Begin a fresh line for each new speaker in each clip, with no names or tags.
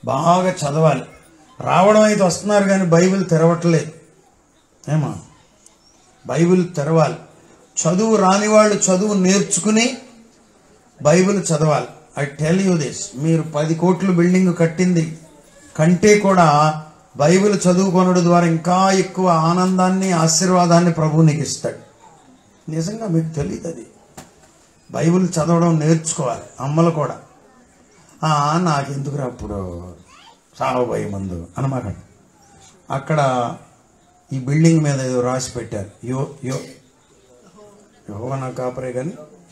బాగా చదవాలి. రావడం అయితే వస్తున్నారు కానీ బైబిల్ తెరవట్లేదు. ఏమా, బైబిల్ తెరవాలి. చదువు రాని వాళ్ళు చదువు నేర్చుకుని బైబిల్ చదవాలి. ఐ టెల్ యూ దిస్, మీరు 10 కోట్ల బిల్డింగ్ కట్టింది కంటే కూడా బైబిల్ చదువుకొనడం ద్వారా ఇంకా ఎక్కువ ఆనందాన్ని, ఆశీర్వాదాన్ని ప్రభువు నీకు ఇస్తాడు. నిజంగా మీకు తెలియదు అది. బైబిల్ చదవడం నేర్చుకోవాలి. అమ్మలు కూడా నాకెందుకురా అప్పుడు సావబోయే ముందు అనమాట. అక్కడ ఈ బిల్డింగ్ మీద ఏదో రాసి పెట్టారు, యెహోవా నా కాపరే, కానీ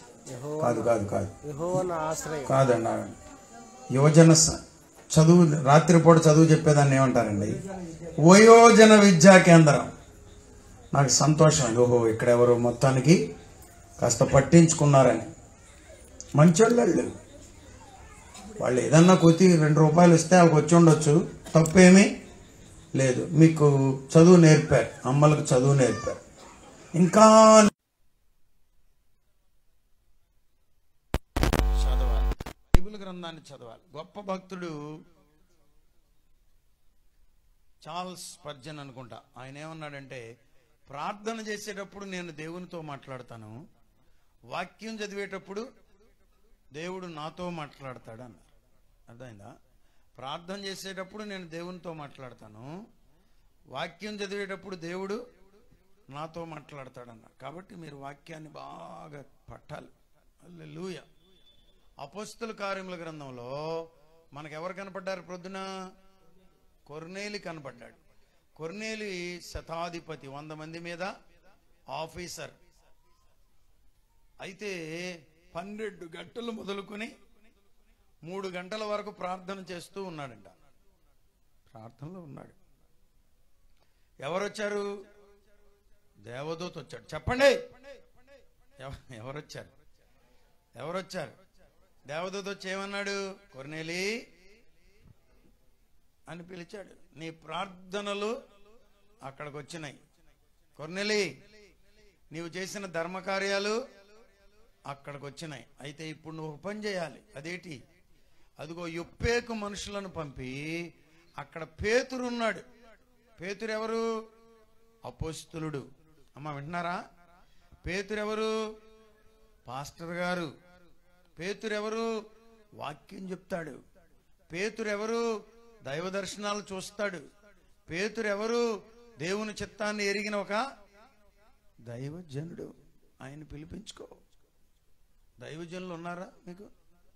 కాదండి. యువజన చదువు, రాత్రిపూట చదువు చెప్పేదాన్ని ఏమంటారండి? వయోజన విద్యా కేంద్రం. నాకు సంతోషం, ఓహో ఇక్కడెవరు మొత్తానికి కాస్త పట్టించుకున్నారని. మంచోళ్ళు వాళ్ళు ఏదన్నా కొద్ది 2 రూపాయలు ఇస్తే వాళ్ళకి వచ్చి ఉండొచ్చు, తప్పేమీ లేదు. మీకు చదువు నేర్పారు, అమ్మలకు చదువు నేర్పారు. ఇంకా చదవాలి, బైబిల్ గ్రంథాన్ని చదవాలి. గొప్ప భక్తుడు చార్ల్స్ స్పర్జన్ అనుకుంటా, ఆయన ఏమన్నాడంటే, ప్రార్థన చేసేటప్పుడు నేను దేవునితో మాట్లాడతాను, వాక్యం చదివేటప్పుడు దేవుడు నాతో మాట్లాడతాడు అన్నారు. అర్థమైందా? ప్రార్థన చేసేటప్పుడు నేను దేవునితో మాట్లాడతాను, వాక్యం చదివేటప్పుడు దేవుడు నాతో మాట్లాడతాడన్నారు. కాబట్టి మీరు వాక్యాన్ని బాగా పట్టాలి. హల్లెలూయా. అపోస్తల కార్యముల గ్రంథంలో మనకెవరు కనపడ్డారు? ప్రొద్దున కొర్నేలి కనపడ్డాడు. కొర్నేలి శతాధిపతి, 100 మంది మీద ఆఫీసర్. అయితే 12 గంటలు మొదలుకొని 3 గంటల వరకు ప్రార్థన చేస్తూ ఉన్నాడంట. ప్రార్థనలో ఉన్నాడు. ఎవరొచ్చారు? దేవదూత వచ్చాడు. చెప్పండి, ఎవరొచ్చారు? దేవదూత వచ్చి ఏమన్నాడు? కొర్నేలి అని పిలిచాడు. నీ ప్రార్థనలు అక్కడికి వచ్చినాయి. కొర్నేలి, నీవు చేసిన ధర్మకార్యాలు అక్కడికి వచ్చినాయి. అయితే ఇప్పుడు నువ్వు పని చేయాలి. అదేంటి? అదిగో యొప్పేకు మనుషులను పంపి అక్కడ పేతురు ఉన్నాడు. పేతురు ఎవరు? అపోస్తలుడు. అమ్మ వింటున్నారా? పేతురు ఎవరు? పాస్టర్ గారు. పేతురు ఎవరు? వాక్యం చెప్తాడు. పేతురు ఎవరు? దైవ దర్శనాలు చూస్తాడు. పేతురు ఎవరు? దేవుని చిత్తాన్ని ఎరిగిన ఒక దైవజనుడు. ఆయన పిలిపించుకో. దైవజనులు ఉన్నారా మీకు?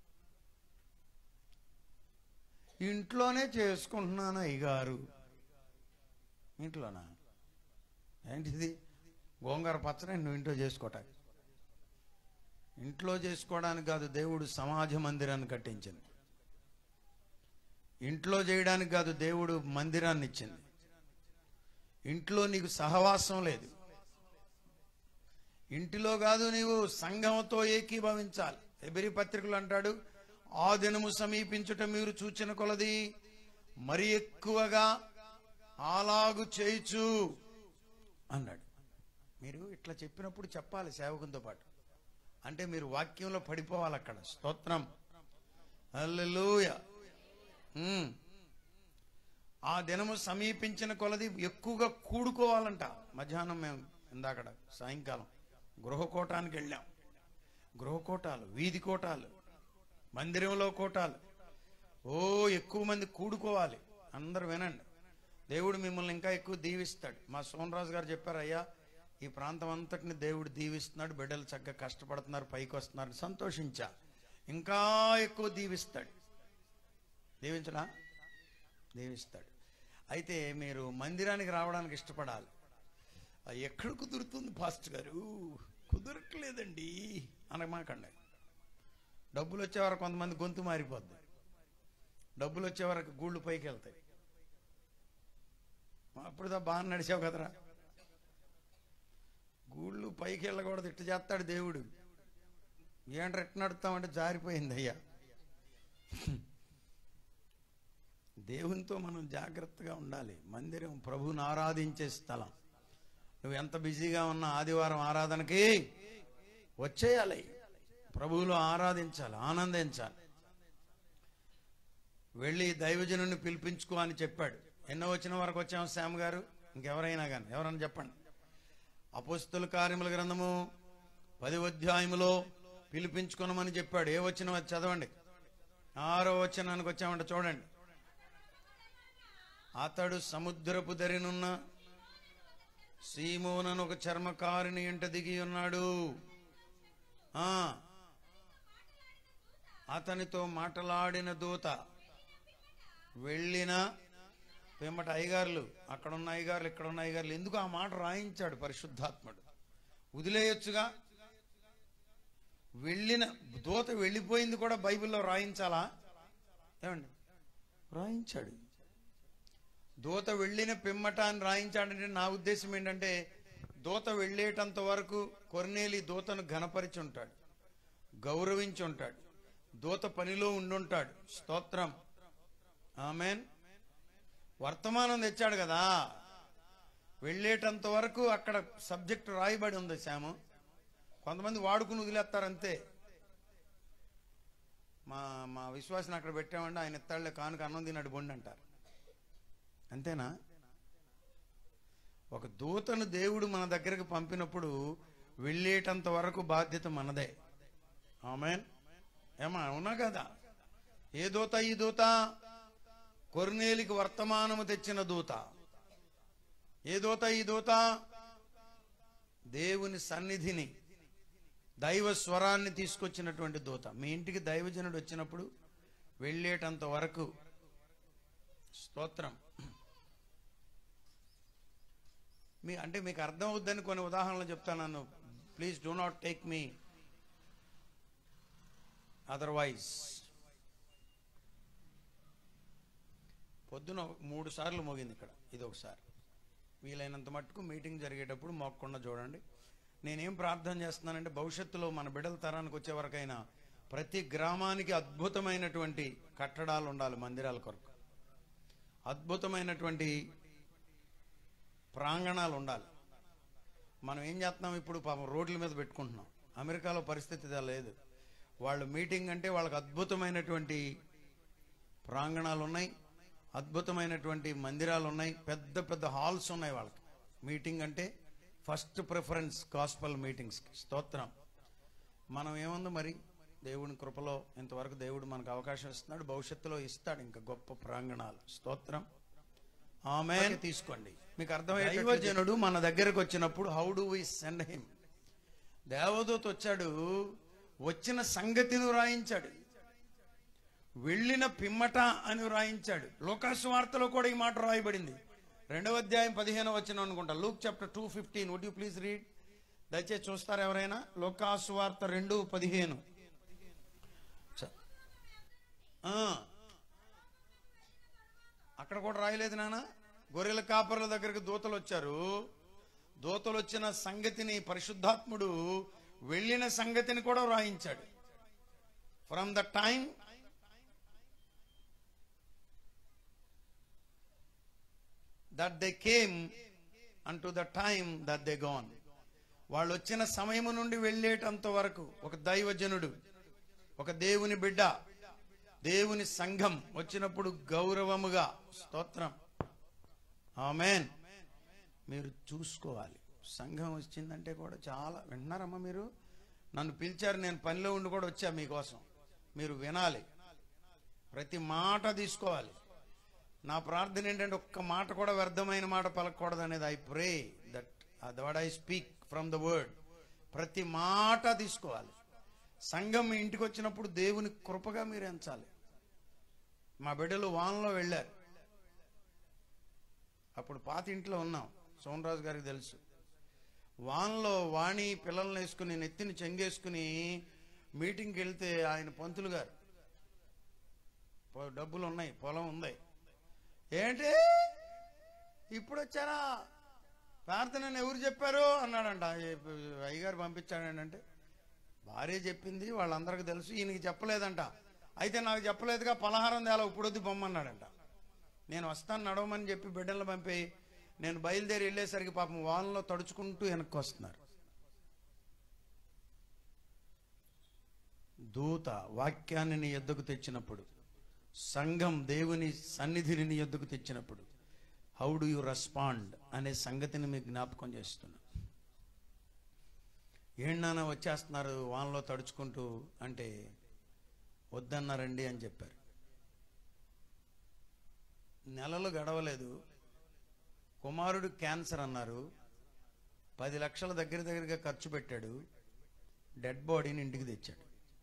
ఇంట్లోనే చేసుకుంటున్నాను అయ్యగారు. ఇంట్లోనా? ఏంటిది? గోంగూర పచ్చడి నువ్వు ఇంట్లో చేసుకోవటానికి? ఇంట్లో చేసుకోవడానికి కాదు, దేవుడు సమాజ మందిరాన్ని కట్టించింది. ఇంట్లో చేయడానికి కాదు, దేవుడు మందిరాన్ని ఇచ్చింది. ఇంట్లో నీకు సహవాసం లేదు. ఇంటిలో కాదు, నీవు సంఘంతో ఏకీభవించాలి. హెబ్రీ పత్రికలు అంటాడు, ఆ దినము సమీపించుట మీరు చూచిన కొలది మరి ఎక్కువగా అలాగు చేయుచు అన్నాడు. మీరు ఇట్లా చెప్పినప్పుడు చెప్పాలి సేవకునితో పాటు. అంటే మీరు వాక్యంలో పడిపోవాలి అక్కడ. స్తోత్రం, హల్లెలూయా. ఆ దినము సమీపించిన కొలది ఎక్కువగా కూడుకోవాలంట. మధ్యాహ్నం మేము ఇందాకడ సాయంకాలం గృహకోటానికి వెళ్ళాం. గృహకోటాలు, వీధి కోటాలు, మందిరంలో కోటాలు. ఎక్కువ మంది కూడుకోవాలి. అందరూ వినండి, దేవుడు మిమ్మల్ని ఇంకా ఎక్కువ దీవిస్తాడు. మా సోమరాజు గారు చెప్పారు, అయ్యా ఈ ప్రాంతం అంతటిని దేవుడు దీవిస్తున్నాడు, బిడ్డలు చక్కగా కష్టపడుతున్నారు, పైకి వస్తున్నారు, సంతోషించా. ఇంకా ఎక్కువ దీవిస్తాడు. దీవించడా? దీవిస్తాడు. అయితే మీరు మందిరానికి రావడానికి ఇష్టపడాలి. ఎక్కడ కుదురుతుంది పాస్టర్ గారు? కుదరట్లేదండి అనమాకండి. డబ్బులు వచ్చే వరకు కొంతమంది గొంతు మారిపోద్ది. డబ్బులు వచ్చే వరకు గూళ్ళు పైకి వెళ్తాయి. అప్పుడుదా బాగా నడిచావు కదరా. గూళ్ళు పైకి వెళ్ళకూడదు, ఇట్టు చేస్తాడు దేవుడు. ఏంట్రా ఎట్టు నడుస్తామంటే జారిపోయింది అయ్యా. దేవునితో మనం జాగ్రత్తగా ఉండాలి. మందిరం ప్రభువుని ఆరాధించే స్థలం. నువ్వు ఎంత బిజీగా ఉన్నా ఆదివారం ఆరాధనకి వచ్చేయాలి. ప్రభువులో ఆరాధించాలి, ఆనందించాలి. వెళ్ళి దైవజనుని పిలిపించుకో అని చెప్పాడు. ఎన్నో వచ్చిన వరకు వచ్చాము శ్యామ్ గారు? ఇంకెవరైనా కానీ ఎవరన్నా చెప్పండి. అపోస్తల కార్యముల గ్రంథము 10వ అధ్యాయములో పిలిపించుకున్నామని చెప్పాడు. ఏ వచ్చిన అది చదవండి. 6వ వచనానికి వచ్చామంట, చూడండి. అతడు సముద్రపు దరినున్న సీమోనను ఒక చర్మకారుని ఇంట దిగి ఉన్నాడు. అతనితో మాట్లాడిన దూత వెళ్ళిన పిమ్మట అయ్యగారులు, అక్కడున్న అయ్యగారులు, ఇక్కడున్న అయ్యగారులు, ఎందుకు ఆ మాట రాయించాడు పరిశుద్ధాత్ముడు? వదిలేయొచ్చుగా. వెళ్ళిన దూత వెళ్ళిపోయింది కూడా బైబిల్లో రాయించాలా? ఏమండి, రాయించాడు. దూత వెళ్ళిన పిమ్మట అని రాయించాడంటే నా ఉద్దేశం ఏంటంటే, దూత వెళ్ళేటంత వరకు కొర్నేలి దూతను ఘనపరిచి ఉంటాడు, గౌరవించి ఉంటాడు, దూత పనిలో ఉండుంటాడు. స్తోత్రం, ఆమేన్. వర్తమానం తెచ్చాడు కదా, వెళ్ళేటంత వరకు అక్కడ సబ్జెక్ట్ రాయబడి ఉంది. శ్యాము, కొంతమంది వాడుకుని వదిలేస్తారంతే. మా విశ్వాసం అక్కడ పెట్టామంటే ఆయన ఎత్తాళ్లే కానుక అన్నం తిన్నాడు బొండి అంటారు. అంతేనా? ఒక దూతను దేవుడు మన దగ్గరకు పంపినప్పుడు వెళ్ళేటంత వరకు బాధ్యత మనదే. ఆమేన్. ఏమా అవునా కదా? ఏ దూత? ఈ దూత కొర్నేలికి వర్తమానము తెచ్చిన దూత. ఏ దూత? ఈ దూత దేవుని సన్నిధిని, దైవ స్వరాన్ని తీసుకొచ్చినటువంటి దూత. మీ ఇంటికి దైవజనుడు వచ్చినప్పుడు వెళ్ళేటంత వరకు, స్తోత్రం, అంటే మీకు అర్థం అవుద్దని కొన్ని ఉదాహరణలు చెప్తాను. Please do not take me otherwise. పొద్దున 3 సార్లు మోగింది ఇక్కడ, ఇది ఒకసారి. వీలైనంత మట్టుకు మీటింగ్ జరిగేటప్పుడు మోగకుండా చూడండి. నేనేం ప్రార్థన చేస్తున్నానంటే, భవిష్యత్తులో మన బిడ్డల తరానికి వచ్చే వరకైనా ప్రతి గ్రామానికి అద్భుతమైనటువంటి కట్టడాలు ఉండాలి, మందిరాల కొరకు అద్భుతమైనటువంటి ప్రాంగణాలు ఉండాలి. మనం ఏం చేస్తున్నాం ఇప్పుడు? పాపం రోడ్ల మీద పెట్టుకుంటున్నాం. అమెరికాలో పరిస్థితి ఇదా లేదు. వాళ్ళు మీటింగ్ అంటే వాళ్ళకి అద్భుతమైనటువంటి ప్రాంగణాలు ఉన్నాయి, అద్భుతమైనటువంటి మందిరాలు ఉన్నాయి, పెద్ద పెద్ద హాల్స్ ఉన్నాయి వాళ్ళకి. మీటింగ్ అంటే ఫస్ట్ ప్రిఫరెన్స్ గాస్పల్ మీటింగ్స్కి. స్తోత్రం. మనం ఏముంది మరి? దేవుని కృపలో ఇంతవరకు దేవుడు మనకు అవకాశం ఇస్తున్నాడు, భవిష్యత్తులో ఇస్తాడు ఇంకా గొప్ప ప్రాంగణాలు. స్తోత్రం, ఆమేన్. తీసుకోండి, మీకు అర్థమయ్యే. దైవజనుడు మన దగ్గరకు వచ్చినప్పుడు how do we send him? దేవదూత వచ్చాడు, వచ్చిన సంగతిని రాయించాడు, వెళ్ళిన పిమ్మట అని రాయించాడు. లూకాసు వార్తలో కూడా ఈ మాట రాయబడింది. 2వ అధ్యాయం 15వ వచనం అనుకుంటా. Luke chapter 2:15. Would you please read? దయచేసి చూస్తారా ఎవరైనా? లూకాసు వార్త 2:15. అక్కడ కూడా రాయలేదు నాన్న? గొర్రెల కాపర్ల దగ్గరకు దూతలు వచ్చారు. దూతలు వచ్చిన సంగతిని పరిశుద్ధాత్ముడు వెళ్ళిన సంగతిని కూడా రాయించాడు. From the time that they came unto the time that they gone. వాళ్ళు వచ్చిన సమయము నుండి వెళ్ళేటంత వరకు ఒక దైవజనుడు, ఒక దేవుని బిడ్డ, దేవుని సంఘం వచ్చినప్పుడు గౌరవముగా, స్తోత్రం, ఆమేన్, మీరు చూసుకోవాలి. సంఘం వచ్చిందంటే కూడా చాలా వింటున్నారమ్మా. మీరు నన్ను పిలిచారు, నేను పనిలో ఉండి కూడా వచ్చా మీకోసం. మీరు వినాలి, ప్రతి మాట తీసుకోవాలి. నా ప్రార్థన ఏంటంటే ఒక్క మాట కూడా వ్యర్థమైన మాట పలకూడదు అనేది. I pray that what I speak from the word, ప్రతి మాట తీసుకోవాలి. సంఘం మీ ఇంటికి వచ్చినప్పుడు దేవుని కృపగా మీరు ఎంచాలి. మా బిడ్డలు వానలో వెళ్ళారు, అప్పుడు పాత ఇంట్లో ఉన్నాం, సోమరాజు గారికి తెలుసు. వానలో వాణి పిల్లల్ని వేసుకుని నెత్తిని చెంగేసుకుని మీటింగ్కి వెళ్తే ఆయన పంతులు గారు, డబ్బులు ఉన్నాయి, పొలం ఉంది, ఏంటి ఇప్పుడు వచ్చారా, ప్రార్థనని ఎవరు చెప్పారు అన్నాడంట. అయ్యగారు పంపించాడంటే భార్య చెప్పింది, వాళ్ళందరికీ తెలుసు, ఈయనకి చెప్పలేదంట. అయితే నాకు చెప్పలేదుగా, పలహారం తేలా ఇప్పుడు వద్దు పొమ్మన్నాడంట. నేను వస్తాను నడవమని చెప్పి బిడ్డలను పంపి నేను బయలుదేరి వెళ్ళేసరికి పాపం వానలో తడుచుకుంటూ వెనక్కి వస్తున్నారు. దూత వాక్యాన్ని నీ ఎద్దకు తెచ్చినప్పుడు సంఘం దేవుని సన్నిధిని నీ యొద్దకు తెచ్చినప్పుడు హౌ డు యు రెస్పాండ్ అనే సంగతిని మీకు జ్ఞాపకం చేస్తున్నా. ఏంటన్నా వచ్చేస్తున్నారు వానలో తడుచుకుంటూ అంటే వద్దన్నారండి అని చెప్పారు. నెలలు గడవలేదు, కుమారుడు క్యాన్సర్ అన్నారు, 10 లక్షల దగ్గరగా ఖర్చు పెట్టాడు, డెడ్ బాడీని ఇంటికి తెచ్చాడు.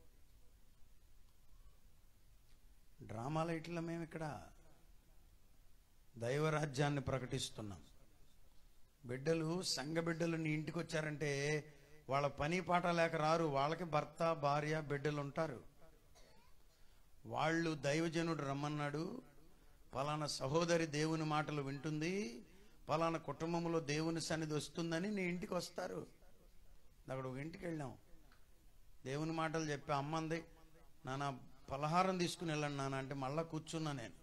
డ్రామాల ఇట్లా మేము ఇక్కడ దైవరాజ్యాన్ని ప్రకటిస్తున్నాం. బిడ్డలు, సంఘ బిడ్డలు నీ ఇంటికి వచ్చారంటే వాళ్ళ పని పాట లేక రారు. వాళ్ళకి భర్త, భార్య, బిడ్డలు ఉంటారు. వాళ్ళు దైవజనుడు రమ్మన్నాడు, పలానా సహోదరి దేవుని మాటలు వింటుంది, పలానా కుటుంబంలో దేవుని సన్నిధి వస్తుందని నీ ఇంటికి వస్తారు. అక్కడ ఒక ఇంటికి వెళ్ళాం, దేవుని మాటలు చెప్పి అమ్మంది, నాన్న పలహారం తీసుకుని వెళ్ళండి నాన్న అంటే మళ్ళా కూర్చున్నా. నేను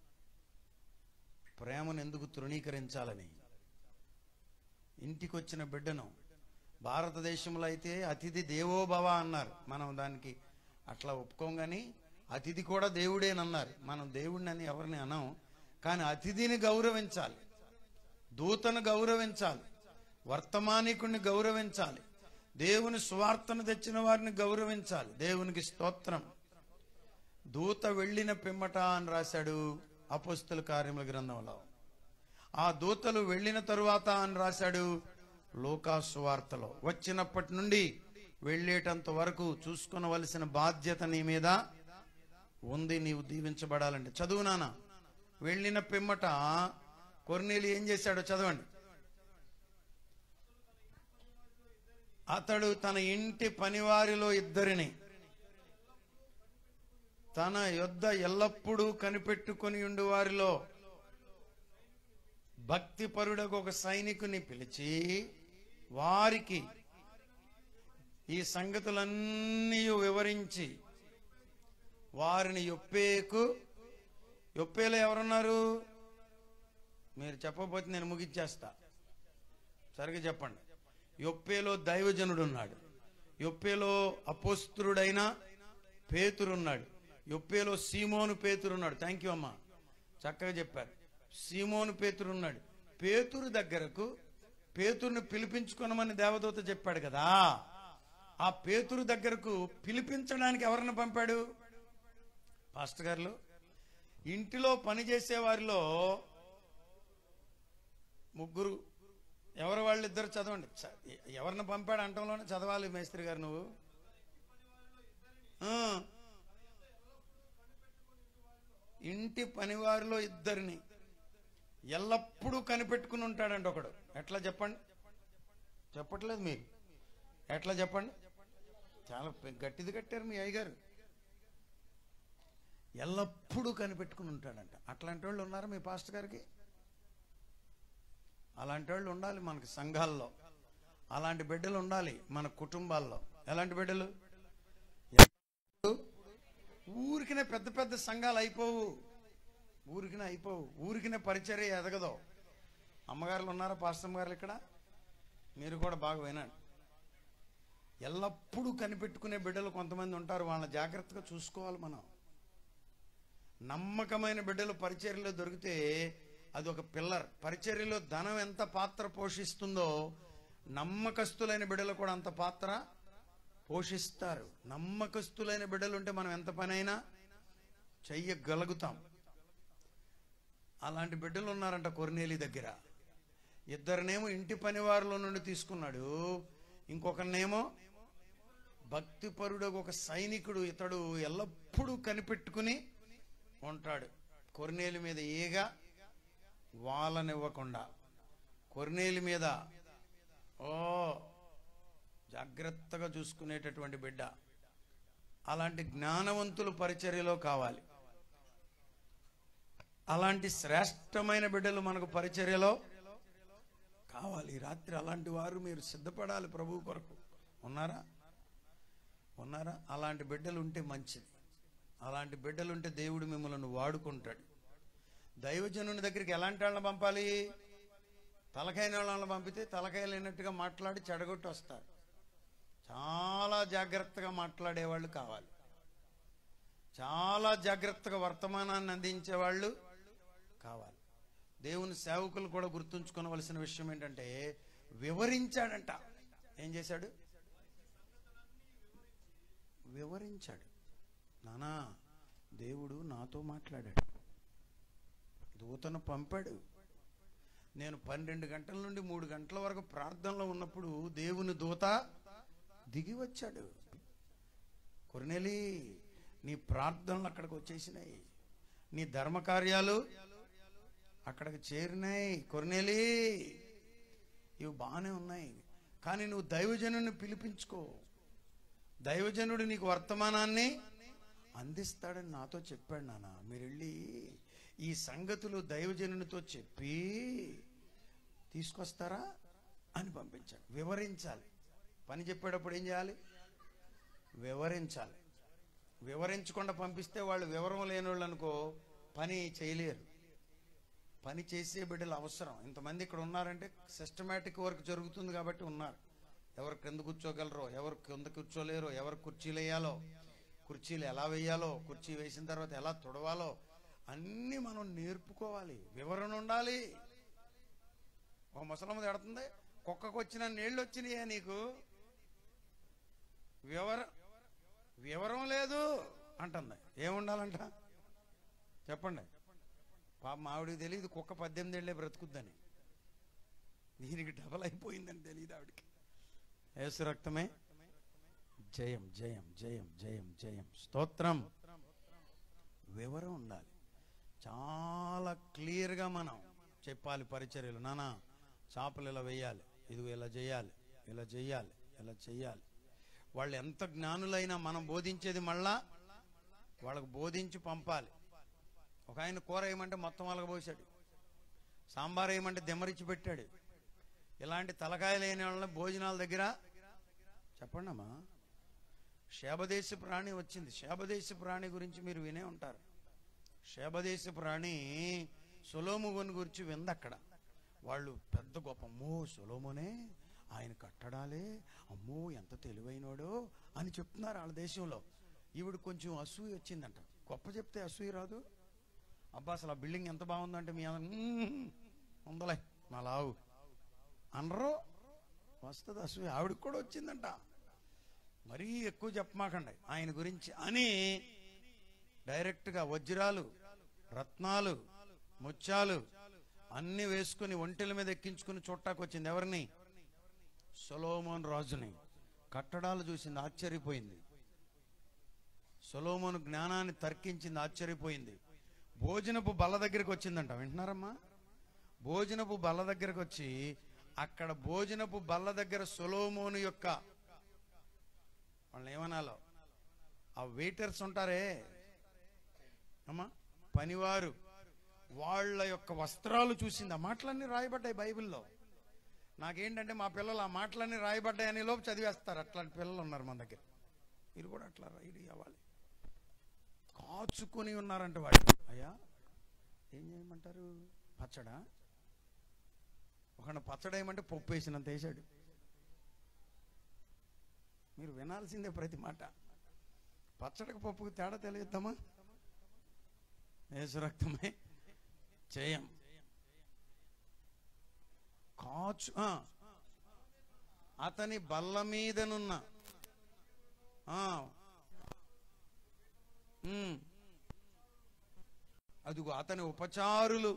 ప్రేమను ఎందుకు తృణీకరించాలని ఇంటికి వచ్చిన బిడ్డను, భారతదేశంలో అయితే అతిథి దేవోభవ అన్నారు, మనం దానికి అట్లా ఒప్పుకోం. కానీ అతిథి కూడా దేవుడేనన్నారు. మనం దేవుడిని అని ఎవరిని అనం, కానీ అతిథిని గౌరవించాలి, దూతను గౌరవించాలి, వర్తమానికుడిని గౌరవించాలి, దేవుని సువార్తను తెచ్చిన వారిని గౌరవించాలి. దేవునికి స్తోత్రం. దూత వెళ్ళిన పిమ్మట అని రాశాడు అపోస్తల కార్యముల గ్రంథంలో. ఆ దూతలు వెళ్ళిన తరువాత అని రాశాడు లూకా సువార్తలో. వచ్చినప్పటి నుండి వెళ్ళేటంత వరకు చూసుకొనవలసిన బాధ్యత నీ మీద ఉంది, నీవు దీవించబడాలంటే. చదువు నాన్న. వెళ్ళిన పిమ్మట కొర్నేలి ఏం చేశాడో చదవండి. అతడు తన ఇంటి పనివారిలో 2 తన యొద్ద ఎల్లప్పుడూ కనిపెట్టుకొని ఉండు వారిలో భక్తిపరుడకు ఒక సైనికుని పిలిచి వారికి ఈ సంగతులన్నీ వివరించి వారిని యొప్పేలో ఎవరున్నారు? మీరు చెప్పకపోతే నేను ముగించేస్తా, సరిగ్గా చెప్పండి. యొప్పేలో దైవజనుడు ఉన్నాడు, యొప్పేలో అపోస్తలుడైన పేతురున్నాడు, యొప్పేలో సీమోను పేతురున్నాడు. థ్యాంక్ యూ అమ్మా, చక్కగా చెప్పారు. సీమోను పేతురున్నాడు. పేతురు దగ్గరకు పేతురుని పిలిపించుకొనమని దేవదూత చెప్పాడు కదా. ఆ పేతురు దగ్గరకు పిలిపించడానికి ఎవరిని పంపాడు? పాస్టర్ గారు, ఇంటిలో పనిచేసే వారిలో 3 ఎవరు? వాళ్ళు 2 చదవండి. ఎవరిని పంపాడు అంటంలోనే చదవాలి మేస్త్రి గారు నువ్వు. ఇంటి పనివారిలో 2 ఎల్లప్పుడూ కనిపెట్టుకుని ఉంటాడంట ఒకడు. ఎట్లా చెప్పండి? చెప్పట్లేదు మీరు, ఎట్లా చెప్పండి? చాలా గట్టిది కట్టారు మీ అయ్యగారు. ఎల్లప్పుడూ కనిపెట్టుకుని ఉంటాడంట. అట్లాంటి వాళ్ళు ఉన్నారు మీ పాస్టర్ గారికి? అలాంటి వాళ్ళు ఉండాలి మనకి సంఘాల్లో, అలాంటి బిడ్డలు ఉండాలి మన కుటుంబాల్లో. ఎలాంటి బిడ్డలు? ఊరికినే పెద్ద పెద్ద సంఘాలు అయిపోవు, ఊరికినే పరిచర్య ఎదగదు. అమ్మగారులు ఉన్నారా? పాస్టర్ గారు ఇక్కడ మీరు కూడా బాగా వినండి. ఎల్లప్పుడూ కనిపెట్టుకునే బిడ్డలు కొంతమంది ఉంటారు, వాళ్ళని జాగ్రత్తగా చూసుకోవాలి మనం. నమ్మకమైన బిడ్డలు పరిచర్యలో దొరికితే అది ఒక పిల్లర్. పరిచర్యలో ధనం ఎంత పాత్ర పోషిస్తుందో నమ్మకస్తులైన బిడ్డలు కూడా అంత పాత్ర పోషిస్తారు. నమ్మకస్తులైన బిడ్డలు ఉంటే మనం ఎంత పనైనా చెయ్యగలుగుతాం. అలాంటి బిడ్డలు ఉన్నారంట కొర్నేలి దగ్గర. 2 ఇంటి పనివారిలో నుండి తీసుకున్నాడు, ఇంకొకనేమో భక్తిపరుడు ఒక సైనికుడు. ఇతడు ఎల్లప్పుడూ కనిపెట్టుకుని ఉంటాడు. కొర్నేలి మీద ఏగా వాళ్ళనివ్వకుండా, కొర్నేలి మీద జాగ్రత్తగా చూసుకునేటటువంటి బిడ్డ. అలాంటి జ్ఞానవంతులు పరిచర్యలో కావాలి. అలాంటి శ్రేష్టమైన బిడ్డలు మనకు పరిచర్యలో కావాలి. రాత్రి అలాంటి వారు మీరు సిద్ధపడాలి ప్రభు కొరకు. ఉన్నారా? అలాంటి బిడ్డలు ఉంటే మంచిది. అలాంటి బిడ్డలు ఉంటే దేవుడు మిమ్మల్ని వాడుకుంటాడు. దైవజనుని దగ్గరికి ఎలాంటి వాళ్ళని పంపాలి? తలకాయన వాళ్ళని పంపితే తలకాయ లేనట్టుగా మాట్లాడి చెడగొట్టి వస్తారు. చాలా జాగ్రత్తగా మాట్లాడేవాళ్ళు కావాలి. చాలా జాగ్రత్తగా వర్తమానాన్ని అందించే వాళ్ళు కావాలి. దేవుని సేవకులు కూడా గుర్తుంచుకోవలసిన విషయం ఏంటంటే, వివరించాడంట. ఏం చేశాడు? వివరించాడు. నానా, దేవుడు నాతో మాట్లాడాడు, దూతను పంపాడు. నేను 12 గంటల నుండి 3 గంటల వరకు ప్రార్థనలో ఉన్నప్పుడు దేవుని దూత దిగి వచ్చాడు. కొర్నేలి, నీ ప్రార్థనలు అక్కడికి వచ్చేసినాయి, నీ ధర్మకార్యాలు అక్కడికి చేరినాయి. కొర్నేలి, ఇవి బాగానే ఉన్నాయి, కానీ నువ్వు దైవజనుడిని పిలిపించుకో, దైవజనుడు నీకు వర్తమానాన్ని అందిస్తాడని నాతో చెప్పాడు. నాన్న, మీరు వెళ్ళి ఈ సంగతులు దైవజనునితో చెప్పి తీసుకొస్తారా అని పంపించాడు. వివరించాలి. పని చెప్పేటప్పుడు ఏం చేయాలి? వివరించాలి. వివరించకుండా పంపిస్తే వాళ్ళు వివరం లేని వాళ్ళు అనుకో, పని చేయలేరు. పని చేసే బిడ్డలు అవసరం. ఇంతమంది ఇక్కడ ఉన్నారంటే సిస్టమేటిక్ వర్క్ జరుగుతుంది కాబట్టి ఉన్నారు. ఎవరు కింద కూర్చోగలరో, ఎవరు కింద కూర్చోలేరో, ఎవరు కుర్చీలు వేయాలో, కుర్చీలు ఎలా వేయాలో, కుర్చీ వేసిన తర్వాత ఎలా తుడవాలో అన్నీ మనం నేర్పుకోవాలి. వివరణ ఉండాలి. ఒక ముసలమ్మ ఎడుతుంది, కుక్కకు వచ్చిన నీళ్ళు వచ్చినాయా నీకు? వివరం లేదు అంటుంది. ఏముండాలంట చెప్పండి. పాప ఆవిడికి తెలియదు కుక్క 18 ఏళ్లే బ్రతుకుద్దని. దీనికి డబల్ అయిపోయిందని తెలియదు ఆవిడికి. యేసు రక్తమే జయం, జయం, జయం, జయం, జయం. స్తోత్రం. వివరం ఉండాలి. చాలా క్లియర్గా మనం చెప్పాలి పరిచర్యలు. నానా, చేపలు ఇలా వేయాలి, ఇదిగో ఇలా చేయాలి, ఇలా చేయాలి, ఇలా చేయాలి. వాళ్ళు ఎంత జ్ఞానులైనా మనం బోధించేది మళ్ళా వాళ్ళకు బోధించి పంపాలి. ఒక ఆయన కూర వేయమంటే మొత్తం వాళ్ళకి పోసాడు, సాంబార్ వేయమంటే దిమ్మరిచ్చి పెట్టాడు. ఇలాంటి తలకాయలు అయిన వాళ్ళని భోజనాల దగ్గర చెప్పండి అమ్మా. శేబదేశ ప్రాణి వచ్చింది. శేబదేశ ప్రాణి గురించి మీరు వినే ఉంటారు. శేబదేశ ప్రాణి సొలొమోను గురించి వింది అక్కడ. వాళ్ళు పెద్ద గొప్ప, అమ్మో సొలొమోనే, ఆయన కట్టడాలే, అమ్మో ఎంత తెలివైనోడో అని చెప్తున్నారు వాళ్ళ దేశంలో. ఈవిడ కొంచెం అసూయ వచ్చిందంట. గొప్ప చెప్తే అసూయ రాదు. అబ్బా అసలు ఆ బిల్డింగ్ ఎంత బాగుందంటే మీ ఉందలే నా లావు అనరు, వస్తుంది అసూయ. ఆవిడకి కూడా వచ్చిందంట. మరీ ఎక్కువ చెప్పమాకండి ఆయన గురించి అని డైరెక్ట్గా వజ్రాలు, రత్నాలు, ముత్యాలు అన్ని వేసుకుని ఒంటెల మీద ఎక్కించుకుని చూడటానికి వచ్చింది. ఎవరిని? సొలొమోను రాజుని. కట్టడాలు చూసింది, ఆశ్చర్యపోయింది. సొలొమోను జ్ఞానాన్ని తర్కించింది, ఆశ్చర్యపోయింది. భోజనపు బల్ల దగ్గరికి వచ్చిందంట. వింటున్నారమ్మా? భోజనపు బల్ల దగ్గరకు వచ్చి అక్కడ భోజనపు బల్ల దగ్గర సొలొమోను యొక్క వాళ్ళని ఏమనాలో ఆ వెయిటర్స్ ఉంటారే అమ్మా, పనివారు, వాళ్ళ యొక్క వస్త్రాలు చూసింది. ఆ మాటలన్నీ రాయబడ్డాయి బైబిల్లో. నాకేంటంటే మా పిల్లలు ఆ మాటలన్నీ రాయబడ్డాయని లోపు చదివేస్తారు. అట్లాంటి పిల్లలు ఉన్నారు మన దగ్గర. మీరు కూడా అట్లా రెడీ అవ్వాలి. కాచుకొని ఉన్నారంటే వాడు. అయ్యా ఏం చేయమంటారు? పచ్చడా? ఒక పచ్చడేయమంటే పప్పు వేసినంత వేసాడు. మీరు వినాల్సిందే ప్రతి మాట. పచ్చడికి పప్పుకి తేడా తెలియద్దామా? యేసు రక్తమే జయం. కాచు అతని బల్ల మీదనున్న అదిగో అతని ఉపచారులు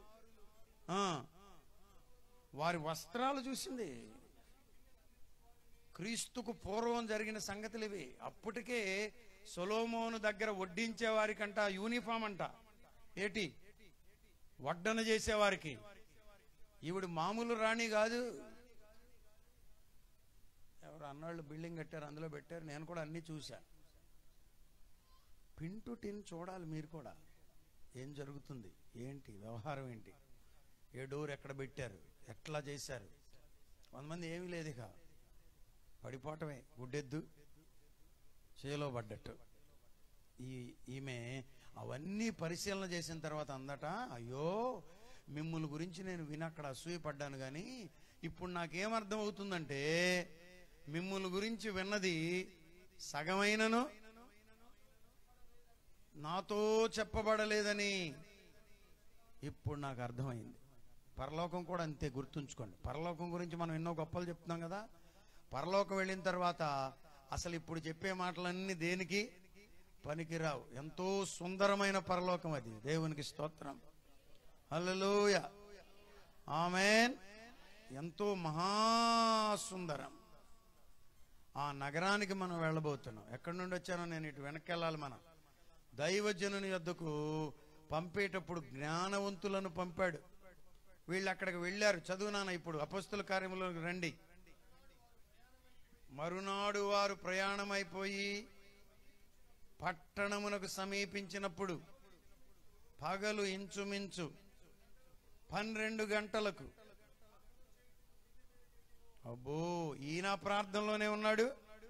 వారి వస్త్రాలు చూసింది. క్రీస్తుకు పూర్వం జరిగిన సంగతులు ఇవి. అప్పటికే సొలొమోను దగ్గర వడ్డించే వారికంట యూనిఫామ్ అంట. ఏటి? వడ్డన చేసేవారికి. ఈవిడ మామూలు రాణి కాదు. ఎవరు అన్నాళ్ళు బిల్డింగ్ కట్టారు, అందులో పెట్టారు. నేను కూడా అన్నీ చూసా. పిన్ టు టిన్ చూడాలి మీరు కూడా. ఏం జరుగుతుంది, ఏంటి వ్యవహారం, ఏంటి, ఏ డోర్ ఎక్కడ పెట్టారు, ఎట్లా చేశారు. కొంతమంది ఏమీ లేదు, ఇక పడిపోవటమే, గుడ్డెద్దు చేలో పడ్డట్టు. ఈమె అవన్నీ పరిశీలన చేసిన తర్వాత అందట, అయ్యో మిమ్మల్ని గురించి నేను వినక్కడ అసూయపడ్డాను, కానీ ఇప్పుడు నాకేమర్థం అవుతుందంటే మిమ్మల్ని గురించి విన్నది సగమైనను నాతో చెప్పబడలేదని ఇప్పుడు నాకు అర్థమైంది. పరలోకం కూడా అంతే, గుర్తుంచుకోండి. పరలోకం గురించి మనం ఎన్నో గొప్పలు చెప్తున్నాం కదా. పరలోకం వెళ్ళిన తర్వాత అసలు ఇప్పుడు చెప్పే మాటలన్నీ దేనికి పనికిరావు. ఎంతో సుందరమైన పరలోకం అది. దేవునికి స్తోత్రం, హల్లెలూయా, ఆమేన్. ఎంతో మహాసుందరం. ఆ నగరానికి మనం వెళ్ళబోతున్నాం. ఎక్కడి నుండి వచ్చానో నేను ఇటు వెనక్కి వెళ్ళాలి. మన దైవజనుని యొద్దకు పంపేటప్పుడు జ్ఞానవంతులను పంపాడు. వీళ్ళు అక్కడికి వెళ్ళారు. చదువునాన ఇప్పుడు అపొస్తల కార్యములోకి రండి. మరునాడు వారు ప్రయాణమైపోయి పట్టణమునకు సమీపించినప్పుడు పగలు ఇంచుమించు 12 గంటలకు. అబ్బో, ఈయన ప్రార్థనలోనే ఉన్నాడు,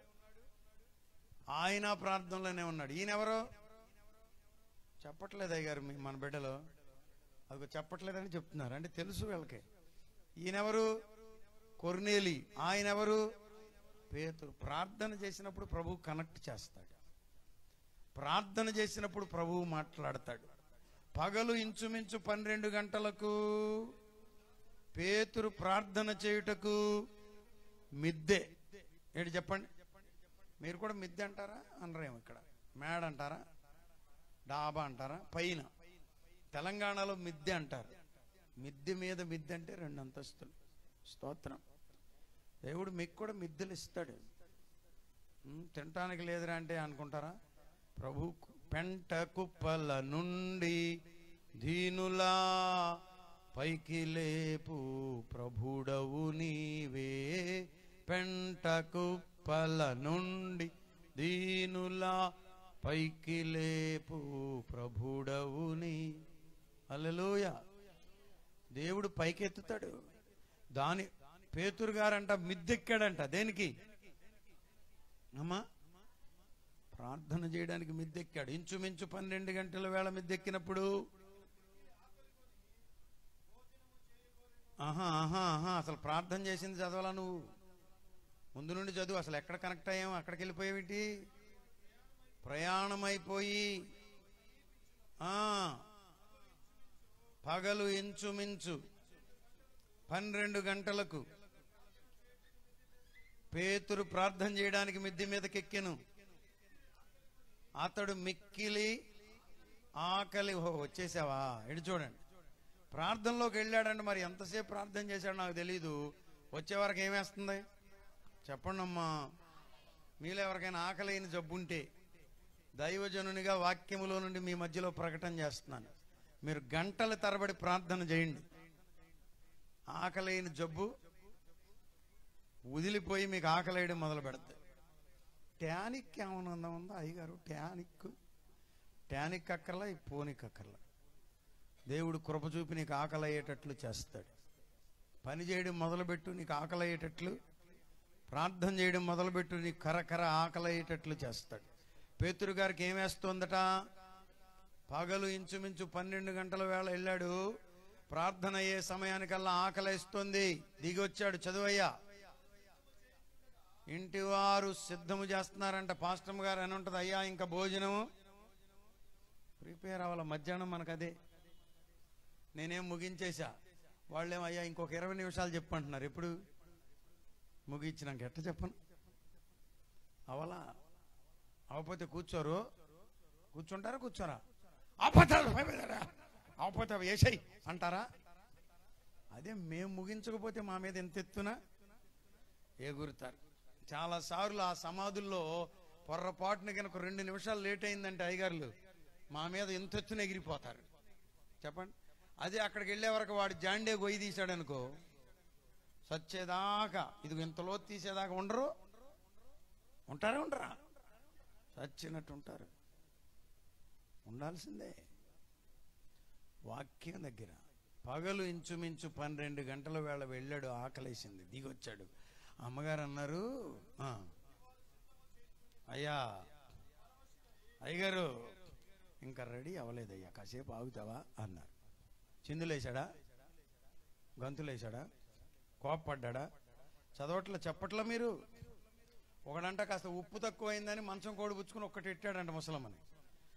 ఆయన ప్రార్థనలోనే ఉన్నాడు. ఈయనెవరో చెప్పట్లేదు అయ్యగారు, మన బిడ్డలో అది చెప్పట్లేదని చెప్తున్నారు. అంటే తెలుసు వీళ్ళకి. ఈయనెవరు? కొర్నేలి. ఆయనెవరు? పేతురు. ప్రార్థన చేసినప్పుడు ప్రభువు కనెక్ట్ చేస్తాడు. ప్రార్థన చేసినప్పుడు ప్రభువు మాట్లాడతాడు. పగలు ఇంచుమించు 12 గంటలకు పేతురు ప్రార్థన చేయుటకు మిద్దె. ఏంటి చెప్పండి? మీరు కూడా మిద్దె అంటారా? అనరేమో. ఇక్కడ మేడ అంటారా? డాబా అంటారా? పైన తెలంగాణలో మిద్దె అంటారు. మిద్దె మీద మిద్దె అంటే 2 అంతస్తులు. స్తోత్రం. దేవుడు మీకు కూడా మిద్దెలు ఇస్తాడు. తినటానికి లేదురా అంటే అనుకుంటారా? ప్రభు పెంట కుప్పల నుండి దీనులా పైకి లేపు ప్రభుడవు నీవే. పెంట కుప్పల నుండి దీనులా పైకి లేపు ప్రభుడవు నీ. హల్లెలూయా. దేవుడు పైకెత్తుతాడు. దాని పేతురు గారంట మిద్దెక్కాడంట. దేనికి అమ్మా? ప్రార్థన చేయడానికి మిద్దెక్కాడు. ఇంచుమించు 12 గంటల వేళ మిద్దెక్కినప్పుడు అసలు ప్రార్థన చేసింది చదవాలా నువ్వు? ముందు నుండి చదువు. అసలు ఎక్కడ కనెక్ట్ అయ్యాము? అక్కడికి వెళ్ళిపోయేవిటి? ప్రయాణమైపోయి పగలు ఇంచుమించు 12 గంటలకు పేతురు ప్రార్థన చేయడానికి మిద్దె మీదకి ఎక్కెను. అతడు మిక్కిలి ఆకలి. వచ్చేసావా? ఎడు చూడండి. ప్రార్థనలోకి వెళ్ళాడంటే మరి ఎంతసేపు ప్రార్థన చేశాడు నాకు తెలీదు. వచ్చే వరకు ఏమేస్తుంది చెప్పండి అమ్మా. మీలో ఎవరికైనా ఆకలి అయిన జబ్బు ఉంటే దైవజనునిగా వాక్యములో నుండి మీ మధ్యలో ప్రకటన చేస్తున్నాను. మీరు గంటల తరబడి ప్రార్థన చేయండి. ఆకలి అయిన జబ్బు వదిలిపోయి మీకు ఆకలి వేయడం మొదలు పెడతాయి. టానిక్ ఏమన్నా ఉందా అయ్యగారు? టానిక్ అక్కర్లా, ఈ పోనిక్ అక్కర్లా. దేవుడు కృప చూపి నీకు ఆకలి అయ్యేటట్లు చేస్తాడు. పని చేయడం మొదలుపెట్టు, నీకు ఆకలి అయ్యేటట్లు. ప్రార్థన చేయడం మొదలుపెట్టు, నీకు కరకర ఆకలి అయ్యేటట్లు చేస్తాడు. పేతురు గారికి ఏమేస్తోందట? పగలు ఇంచుమించు 12 గంటల వేళ వెళ్ళాడు. ప్రార్థన అయ్యే సమయానికల్లా ఆకలిస్తుంది. దిగి వచ్చాడు. చదువయ్యా. ఇంటి వారు సిద్ధము చేస్తున్నారంట. పాస్టమ్ గారు అని ఉంటుంది, అయ్యా ఇంకా భోజనము ప్రిపేర్ అవ్వాలి. మధ్యాహ్నం మనకు అదే. నేనేం ముగించేశా. వాళ్ళేమో అయ్యా ఇంకొక 20 నిమిషాలు చెప్పంటున్నారు. ఎప్పుడు ముగించినాక ఎట్ట చెప్పను? అవలా అవపోతే కూర్చోరు. కూర్చుంటారా? కూర్చోరా? అవపోతే వేసాయి అంటారా? అదే మేము ముగించకపోతే మా మీద ఎంత ఎత్తున ఎగురుతారు. చాలాసార్లు ఆ సమాధుల్లో పొర్రపాటున కనుక 2 నిమిషాలు లేట్ అయిందంటే అయ్యగారులు మా మీద ఎంత ఎత్తున ఎగిరిపోతారు. చెప్పండి. అదే అక్కడికి వెళ్ళే వరకు వాడు జాండే గొయ్యి తీశాడు అనుకో, సచ్చేదాకా ఇది ఇంతలో తీసేదాకా ఉండరు. ఉండరా? చచ్చినట్టు ఉంటారు. ఉండాల్సిందే. వాక్యం దగ్గర పగలు ఇంచుమించు 12 గంటల వేళ వెళ్ళాడు. ఆకలేసింది. దిగొచ్చాడు. అమ్మగారు అన్నారు, అయ్యా అయ్యగారు ఇంకా రెడీ అవ్వలేదయ్యా, కాసేపు ఆగుతావా అన్నారు. చిందులేశాడా? గంతులేశాడా? కోపపడ్డా? చదవట్ల చెప్పట్లా మీరు? ఒకడంట కాస్త ఉప్పు తక్కువైందని మంచం కోడిపుచ్చుకుని ఒక్కటి ఎట్టాడంట ముసలమ్మని.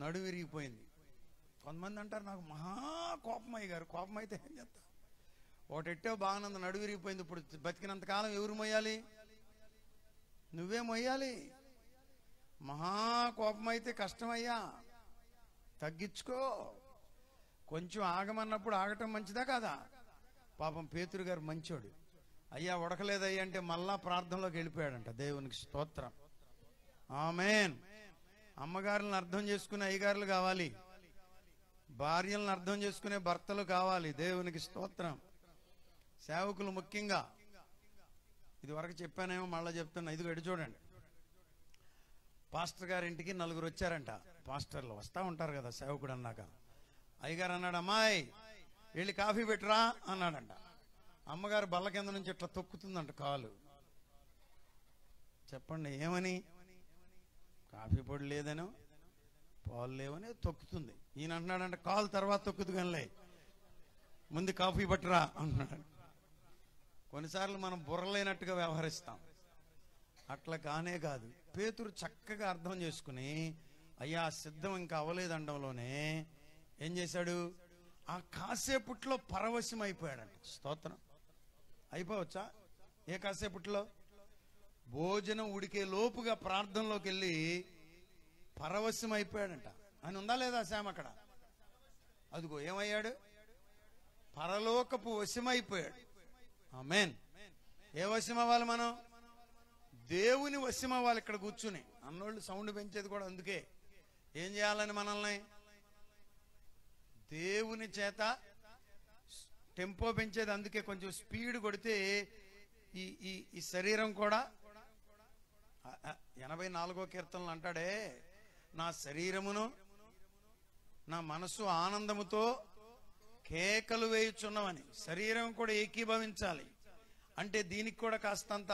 నడుము విరిగిపోయింది. కొంతమంది అంటారు నాకు మహా కోపమయ్య గారు, కోపం అయితే ఏం చేస్తా, ఒకటెట్టో బాగానంద నడుము విరిగిపోయింది, ఇప్పుడు బతికినంతకాలం ఎవరు మొయ్యాలి? నువ్వే మొయ్యాలి. మహా కోపం అయితే కష్టమయ్యా, తగ్గించుకో. కొంచెం ఆగమన్నప్పుడు ఆగటం మంచిదా కాదా? పాపం పేతురు గారు మంచోడు, అయ్యా ఉడకలేదయ్యా అంటే మళ్ళా ప్రార్థనలోకి వెళ్ళిపోయాడంట. దేవునికి స్తోత్రం, ఆమేన్. అమ్మగారులను అర్థం చేసుకునే అయ్యగారులు కావాలి, భార్యలను అర్థం చేసుకునే భర్తలు కావాలి. దేవునికి స్తోత్రం. సేవకులు ముఖ్యంగా, ఇది వరకు చెప్పానేమో మళ్ళీ చెప్తున్నా. ఇదిగో ఎడు చూడండి, పాస్టర్ గారింటికి 4 వచ్చారంట. పాస్టర్లు వస్తూ ఉంటారు కదా సేవకుడు అన్నాక. అయ్యగారు అన్నాడు, అమ్మాయి వెళ్ళి కాఫీ పెట్టురా అన్నాడంట. అమ్మగారు బల్ల కింద నుంచి ఇట్లా తొక్కుతుందంట కాలు. చెప్పండి ఏమని? కాఫీ పొడి లేదనో పాలు లేవని తొక్కుతుంది. ఈయన అంటున్నాడంటే కాలు తర్వాత తొక్కుతు కానీ ముందు కాఫీ పట్టురా అన్నాడు. కొన్నిసార్లు మనం బుర్రలేనట్టుగా వ్యవహరిస్తాం, అట్లా కానే కాదు. పేతురు చక్కగా అర్థం చేసుకుని అయ్యా సిద్ధం ఇంకా అవ్వలేదండంలోనే ఏం చేశాడు? ఆ కాసేపుట్లో పరవశం అయిపోయాడంట. స్తోత్రం. అయిపోవచ్చా? ఏ కాసేపుట్లో? భోజనం ఉడికే లోపుగా ప్రార్థనలోకి వెళ్ళి పరవశం అయిపోయాడంట. అని ఉందా లేదా శ్యామ అక్కడ? అదిగో ఏమయ్యాడు? పరలోకపు వశమైపోయాడు. ఆమేన్. ఏ వశం అవ్వాలి మనం? దేవుని వశం అవ్వాలి. ఇక్కడ కూర్చుని అన్నోళ్ళు సౌండ్ పెంచేది కూడా అందుకే. ఏం చేయాలని మనల్ని? దేవుని చేత టెంపో పెంచేది అందుకే. కొంచెం స్పీడ్ కొడితే ఈ శరీరం కూడా 84వ కీర్తనలు అంటాడే, నా శరీరమును నా మనసు ఆనందముతో కేకలు వేయుచున్నవని. శరీరం కూడా ఏకీభవించాలి. అంటే దీనికి కూడా కాస్తంత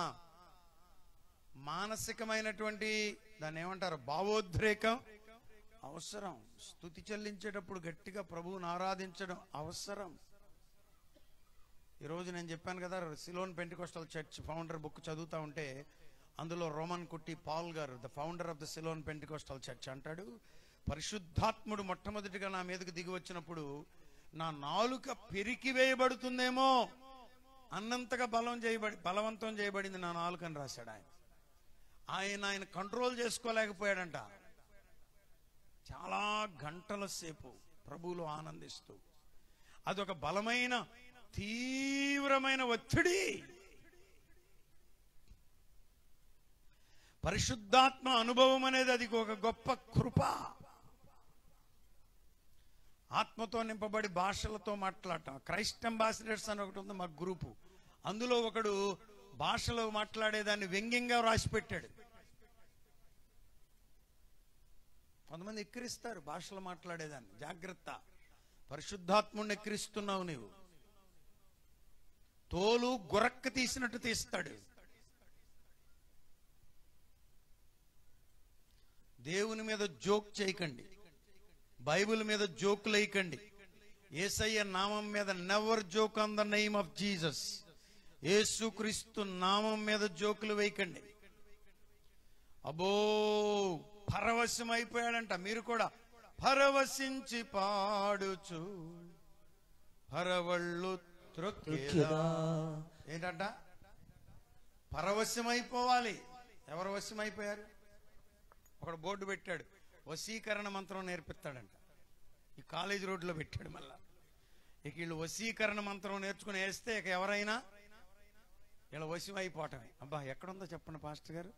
మానసికమైనటువంటి దాన్ని ఏమంటారు, భావోద్రేకం అవసరం. స్తుతి చెల్లించేటప్పుడు గట్టిగా ప్రభువుని ఆరాధించడం అవసరం. ఈరోజు నేను చెప్పాను కదా, Ceylon Pentecostal church founder book చదువుతా ఉంటే అందులో రోమన్ కుట్టి పాల్ గారు, the founder of the Ceylon Pentecostal church, అంటాడు, పరిశుద్ధాత్ముడు మొట్టమొదటిగా నా మీదకు దిగి వచ్చినప్పుడు నా నాలుక పెరికి వేయబడుతుందేమో అన్నంతగా బలవంతం చేయబడింది నా నాలుక అని రాశాడు ఆయన. ఆయన కంట్రోల్ చేసుకోలేకపోయాడంట. చాలా గంటల సేపు ప్రభువులో ఆనందిస్తూ, అదొక బలమైన తీవ్రమైన ఒత్తిడి. పరిశుద్ధాత్మ అనుభవం అనేది అది ఒక గొప్ప కృప. ఆత్మతో నింపబడి భాషలతో మాట్లాడటం. క్రైస్ట్ అంబాసిడర్స్ అని ఒకటి ఉంది మా గ్రూపు, అందులో ఒకడు భాషలో మాట్లాడేదాన్ని వ్యంగ్యంగా రాసి పెట్టాడు. కొంతమంది ఎక్కిరిస్తారు భాషలో మాట్లాడేదాన్ని. జాగ్రత్త, పరిశుద్ధాత్ముడిని ఎక్కిరిస్తున్నావు నీవు. తోలు గురక్క తీసినట్టు తీస్తాడు. దేవుని మీద జోక్ చేయకండి, బైబిల్ మీద జోకులు వేయకండి. యేసయ్య నామం మీద never joke on the name of Jesus. యేసుక్రీస్తు నామం మీద జోకులు వేయకండి. అబ్బో, పరవశం అయిపోయాడంట. మీరు కూడా పరవశించి పాడుచు పరవళ్ళు త్రొక్కేదా. ఏంటంట? పరవశం అయిపోవాలి. ఎవరు వశం అయిపోయారు? ఒకడు బోర్డు పెట్టాడు, వశీకరణ మంత్రం నేర్పిస్తాడంట. ఈ కాలేజ్ రోడ్లో పెట్టాడు. మళ్ళా ఇక వీళ్ళు వశీకరణ మంత్రం నేర్చుకుని వేస్తే ఇక ఎవరైనా వీళ్ళ వశం అయిపోవటమే. అబ్బా, ఎక్కడుందో చెప్పండి పాస్టర్ గారు.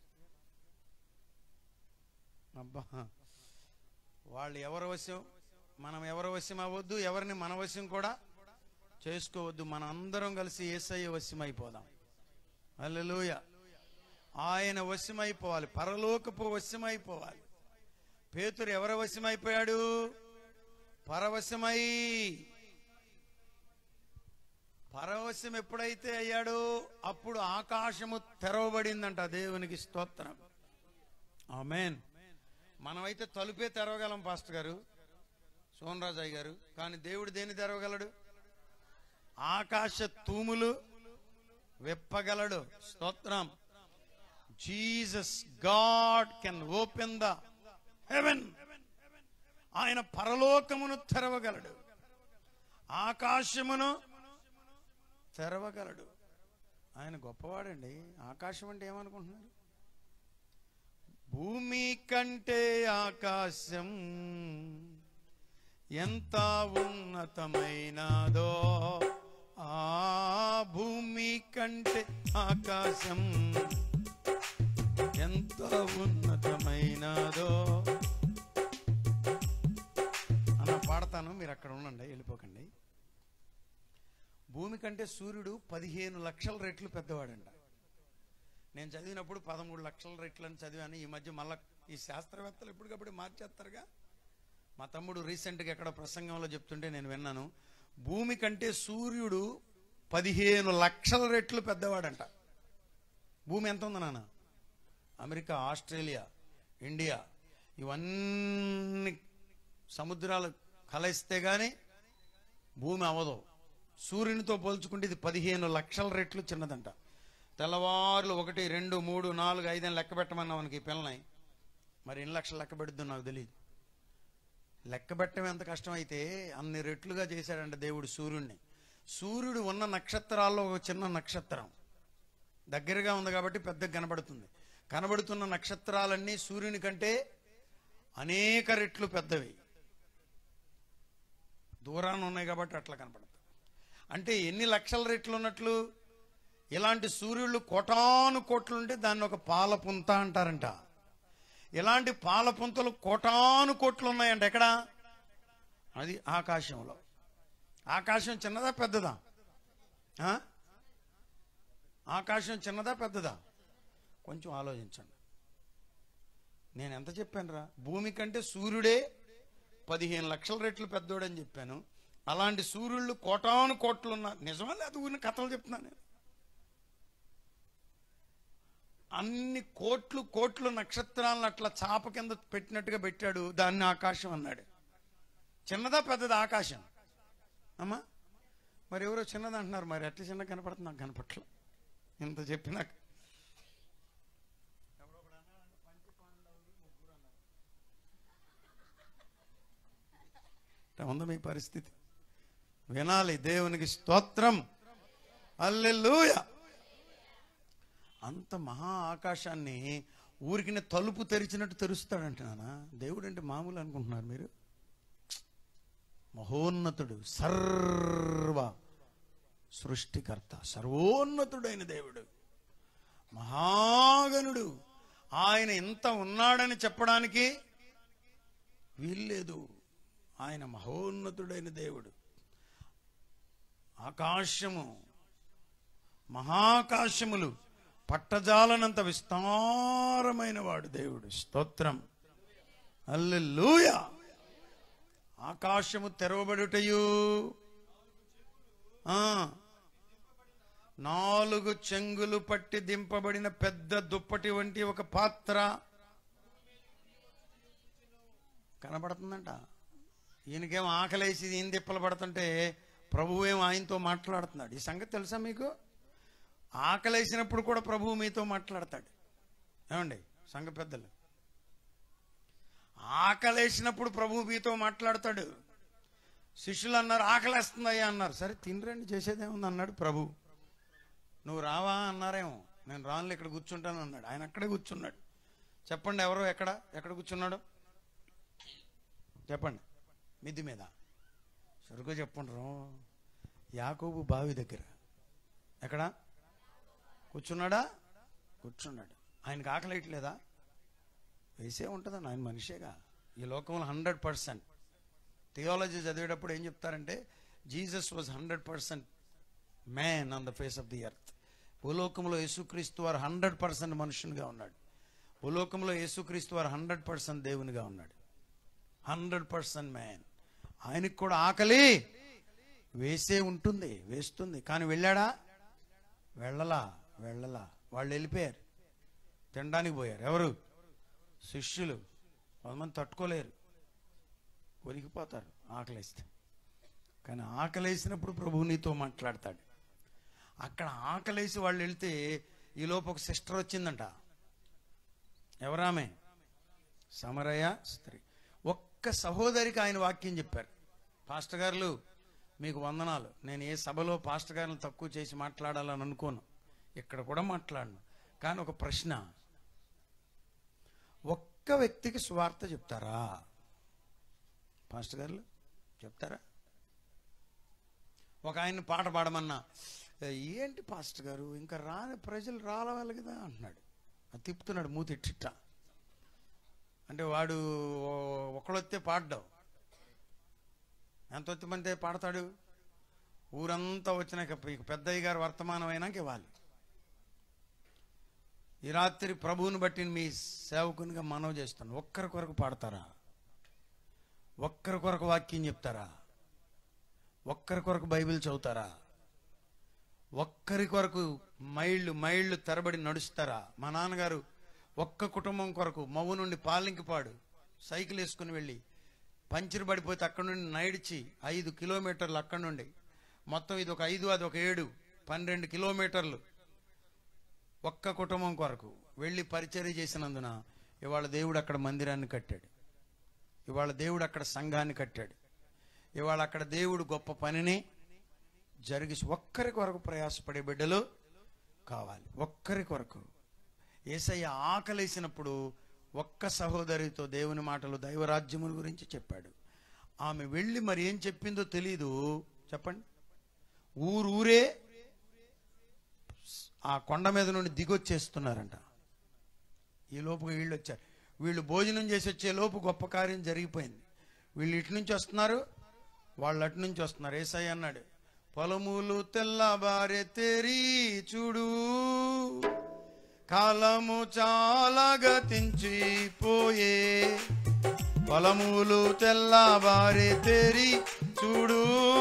అబ్బా, వాళ్ళు ఎవరి వశం, మనం ఎవరి వశం అవ్వద్దు, ఎవరిని మన వశం కూడా చేసుకోవద్దు. మన అందరం కలిసి యేసయ్య వశం అయిపోదాం. హల్లెలూయా. ఆయన వశమైపోవాలి, పరలోకపు వశమైపోవాలి. పేతురు ఎవరి వశమైపోయాడు? పరవశమై. పరవశం ఎప్పుడైతే అయ్యాడో అప్పుడు ఆకాశము తెరవబడిందంట. దేవునికి స్తోత్రం, ఆమేన్. మనమైతే తలుపే తెరవగలం పాస్టర్ గారు, సోనరాజయ్య గారు, కానీ దేవుడు దేన్ని తెరవగలడు? ఆకాశ తూములు విప్పగలడు. స్తోత్రం. Jesus, God can open the heaven. ఆయన పరలోకమును తెరవగలడు, ఆకాశమును తెరవగలడు. ఆయన గొప్పవాడండి. ఆకాశం అంటే ఏమనుకుంటున్నారు? భూమి కంటే ఆకాశం ఎంత ఉన్నతమైనదో, ఆ భూమి కంటే ఆకాశం ఎంత ఉన్నతమైనదో అన్న పాడతాను, మీరు అక్కడ ఉండండి, వెళ్ళిపోకండి. భూమి కంటే సూర్యుడు 15 లక్షల రెట్లు పెద్దవాడంట. నేను చదివినప్పుడు 13 లక్షల రెట్లు అని చదివాను. ఈ మధ్య మళ్ళీ ఈ శాస్త్రవేత్తలు ఎప్పటికప్పుడు మార్చేస్తారుగా. మా తమ్ముడు రీసెంట్గా ఎక్కడ ప్రసంగంలో చెప్తుంటే నేను విన్నాను, భూమి కంటే సూర్యుడు 15 లక్షల రెట్లు పెద్దవాడంట. భూమి ఎంత ఉంది నాన్న? అమెరికా, ఆస్ట్రేలియా, ఇండియా ఇవన్నీ సముద్రాలు కలయిస్తే కానీ భూమి అవ్వదు. సూర్యునితో పోల్చుకుంటే ఇది 15 లక్షల రెట్లు చిన్నదంట. తెల్లవారులు 1, 2, 3, 4, 5 అని లెక్క పెట్టమన్నా మనకి పిల్లల్ని. మరి ఎన్ని లక్షలు లెక్క పెడుద్దో నాకు తెలియదు. లెక్క పెట్టడం ఎంత కష్టమైతే అన్ని రెట్లుగా చేశాడంట దేవుడు సూర్యుడిని. సూర్యుడు ఉన్న నక్షత్రాల్లో ఒక చిన్న నక్షత్రం, దగ్గరగా ఉంది కాబట్టి పెద్దగా కనబడుతుంది. కనబడుతున్న నక్షత్రాలన్నీ సూర్యుని కంటే అనేక రెట్లు పెద్దవి, దూరాన ఉన్నాయి కాబట్టి అట్లా కనపడుతుంది. అంటే ఎన్ని లక్షల రెట్లు ఉన్నట్లు? ఇలాంటి సూర్యుళ్ళు కోటాను కోట్లు ఉంటే దాన్ని ఒక పాలపుంత అంటారంట. ఇలాంటి పాలపుంతలు కోటాను కోట్లు ఉన్నాయంట. ఎక్కడ? అది ఆకాశంలో. ఆకాశం చిన్నదా పెద్దదా? ఆకాశం చిన్నదా పెద్దదా? కొంచెం ఆలోచించండి. నేను ఎంత చెప్పాను రా? భూమి కంటే సూర్యుడే 15 లక్షల రెట్లు పెద్దోడని చెప్పాను. అలాంటి సూర్యుళ్ళు కోటాను కోట్లు ఉన్నారు. నిజమా లేదు? ఊరిని కథలు చెప్తున్నాను నేను. అన్ని కోట్లు కోట్లు నక్షత్రాలను అట్లా చాప కింద పెట్టినట్టుగా పెట్టాడు, దాన్ని ఆకాశం అన్నాడు. చిన్నదా పెద్దదా ఆకాశం? అమ్మా మరి ఎవరో చిన్నది అంటున్నారు. మరి అట్లా చిన్న కనపడుతుంది, నాకు కనపట్ల. ఇంత చెప్పినాక ఉందా మీ పరిస్థితి? వినాలి. దేవునికి స్తోత్రం, హల్లెలూయా. అంత మహా ఆకాశాన్ని ఊరికినే తలుపు తెరిచినట్టు తెరుస్తాడంట నాన్న. దేవుడు అంటే మామూలు అనుకుంటున్నారు మీరు? మహోన్నతుడు, సర్వ సృష్టికర్త, సర్వోన్నతుడైన దేవుడు, మహాగణుడు. ఆయన ఇంత ఉన్నాడని చెప్పడానికి వీల్లేదు. ఆయన మహోన్నతుడైన దేవుడు. ఆకాశము, మహాకాశములు పట్టజాలనంత విస్తారమైన వాడు దేవుడు. స్తోత్రం, హల్లెలూయా. ఆకాశము తెరవబడుటయు, 4 చెంగులు పట్టి దింపబడిన పెద్ద దుప్పటి వంటి ఒక పాత్ర కనబడుతుందంట. ఈయనకేమో ఆకలేసి ఈయన తిప్పలు పడుతుంటే ప్రభువేమో ఆయనతో మాట్లాడుతున్నాడు. ఈ సంగతి తెలుసా మీకు? ఆకలేసినప్పుడు కూడా ప్రభువు మీతో మాట్లాడతాడు. ఏమండి సంఘ పెద్దలు? ఆకలేసినప్పుడు ప్రభువు మీతో మాట్లాడతాడు. శిష్యులు అన్నారు ఆకలేస్తుందయ్యా అన్నారు. సరే తినరండి, చేసేదేముంది అన్నాడు ప్రభు. నువ్వు రావా అన్నారేమో. నేను రానులే, ఇక్కడ కూర్చుంటాను అన్నాడు. ఆయన అక్కడే కూర్చున్నాడు. చెప్పండి ఎవరో ఎక్కడ కూర్చున్నాడు? చెప్పండి. మిద్ది మీద. సరుకు చెప్పండి. యాకోబు బావి దగ్గర. ఎక్కడ కూర్చున్నాడా? కూర్చున్నాడు. ఆయనకు ఆకలేయట్లేదా? వేసే ఉంటుందండి, ఆయన మనిషేగా. ఈ లోకంలో 100% థియాలజీ చదివేటప్పుడు ఏం చెప్తారంటే Jesus was 100% man on the face of the earth. భూలోకంలో యేసుక్రీస్తు వారు 100% మనుషునిగా ఉన్నాడు. భూలోకంలో యేసుక్రీస్తు వారు 100% దేవునిగా ఉన్నాడు. 100% మ్యాన్. ఆయనకు కూడా ఆకలి వేసే ఉంటుంది, వేస్తుంది. కానీ వెళ్ళాడా? వెళ్ళలా. వాళ్ళు వెళ్ళిపోయారు, తినడానికి పోయారు. ఎవరు? శిష్యులు. కొంతమంది తట్టుకోలేరు, కొరికిపోతారు ఆకలేస్తే. కానీ ఆకలేసినప్పుడు ప్రభువు నీతో మాట్లాడతాడు. అక్కడ ఆకలేసి వాళ్ళు వెళ్తే ఈలోపు ఒక సిస్టర్ వచ్చిందంట. ఎవరామె? సమరయ స్త్రీ. ఒక్క ఒక్క సహోదరికి ఆయన వాక్యం చెప్పారు. పాస్టర్ గారులు మీకు వందనాలు. నేను ఏ సభలో పాస్టర్ గారిని తక్కువ చేసి మాట్లాడాలని అనుకోను, ఇక్కడ కూడా మాట్లాడను. కానీ ఒక ప్రశ్న, ఒక్క వ్యక్తికి సువార్త చెప్తారా? పాస్టర్ గారులు చెప్తారా? ఒక ఆయన పాట పాడమన్నా, ఏంటి పాస్టర్ గారు ఇంకా రాని ప్రజలు రావాలి కదా అంటున్నాడు. అది తిప్పుతున్నాడు మూతి ఇట్టిట్ట. అంటే వాడు ఒకళ్ళొత్తే పాడ్డావు, ఎంత వచ్చమంటే పాడతాడు? ఊరంతా వచ్చినాక పెద్దయ్య గారు వర్తమానం అయినాక ఇవ్వాలి. ఈ రాత్రి ప్రభువుని బట్టి మీ సేవకునిగా మనవి చేస్తాను, ఒక్కరి కొరకు పాడతారా? ఒక్కరి కొరకు వాక్యం చెప్తారా? ఒక్కరి కొరకు బైబిల్ చదువుతారా? ఒక్కరి కొరకు మైళ్ళు తరబడి నడుస్తారా? మా నాన్నగారు ఒక్క కుటుంబం కొరకు మవ్వు నుండి పాలింకిపాడు సైకిల్ వేసుకుని వెళ్ళి పంచర్ పడిపోతే అక్కడ నుండి నడిచి 5 కిలోమీటర్లు అక్కడ నుండి, మొత్తం ఇది ఒక 5 అది ఒక 7 12 కిలోమీటర్లు ఒక్క కుటుంబం కొరకు వెళ్ళి పరిచర్య చేసినందున ఇవాళ దేవుడు అక్కడ మందిరాన్ని కట్టాడు. ఇవాళ దేవుడు అక్కడ సంఘాన్ని కట్టాడు. ఇవాళ అక్కడ దేవుడు గొప్ప పనిని జరిగి, ఒక్కరి కొరకు ప్రయాసపడే బిడ్డలు కావాలి. ఒక్కరి కొరకు. యేసయ్య ఆకలేసినప్పుడు ఒక్క సహోదరితో దేవుని మాటలు దైవరాజ్యముల గురించి చెప్పాడు. ఆమె వెళ్ళి మరి ఏం చెప్పిందో తెలీదు. చెప్పండి. ఊరే ఆ కొండ మీద నుండి దిగొచ్చేస్తున్నారంట. ఈ లోపు వీళ్ళు వచ్చారు. వీళ్ళు భోజనం చేసి వచ్చే లోపు గొప్ప కార్యం జరిగిపోయింది. వీళ్ళు ఇటు నుంచి వస్తున్నారు, వాళ్ళు అటు నుంచి వస్తున్నారు. యేసయ్య అన్నాడు, పొలములు తెల్లబారే తెరి చూడు, కాలము చాలా గతించిపోయే. పొలములు తెల్లబారే తెరి చూడు,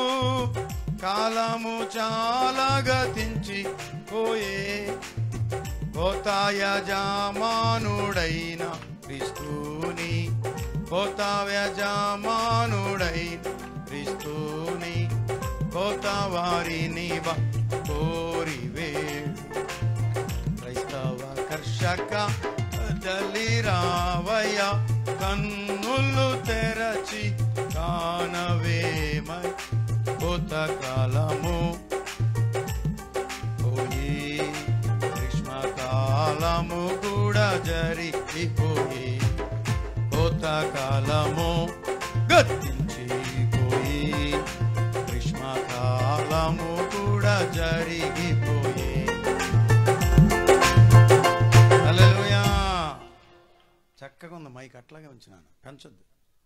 కాలము చాలా గతించిపోయే. కొత్త యజమానుడైన క్రీస్తుని, కొత్త యజమానుడైన క్రీస్తుని, కొత్త వారిని కోరివేడు. క్రైస్తవ కర్షక తల్లిరావయ్య, కన్నులు తెరచి కానవేమై. కొత్త కాలము పోయి, గ్రీష్మకాలము కూడా జరిగిపోయి. కొత్త కాలము గతించిపోయి, గ్రీష్మకాలము కూడా జరిగిపోయి. హల్లెలూయా. చక్కగా ఉంది మైక్, అట్లాగే ఉంచినాను, పెంచొద్దు.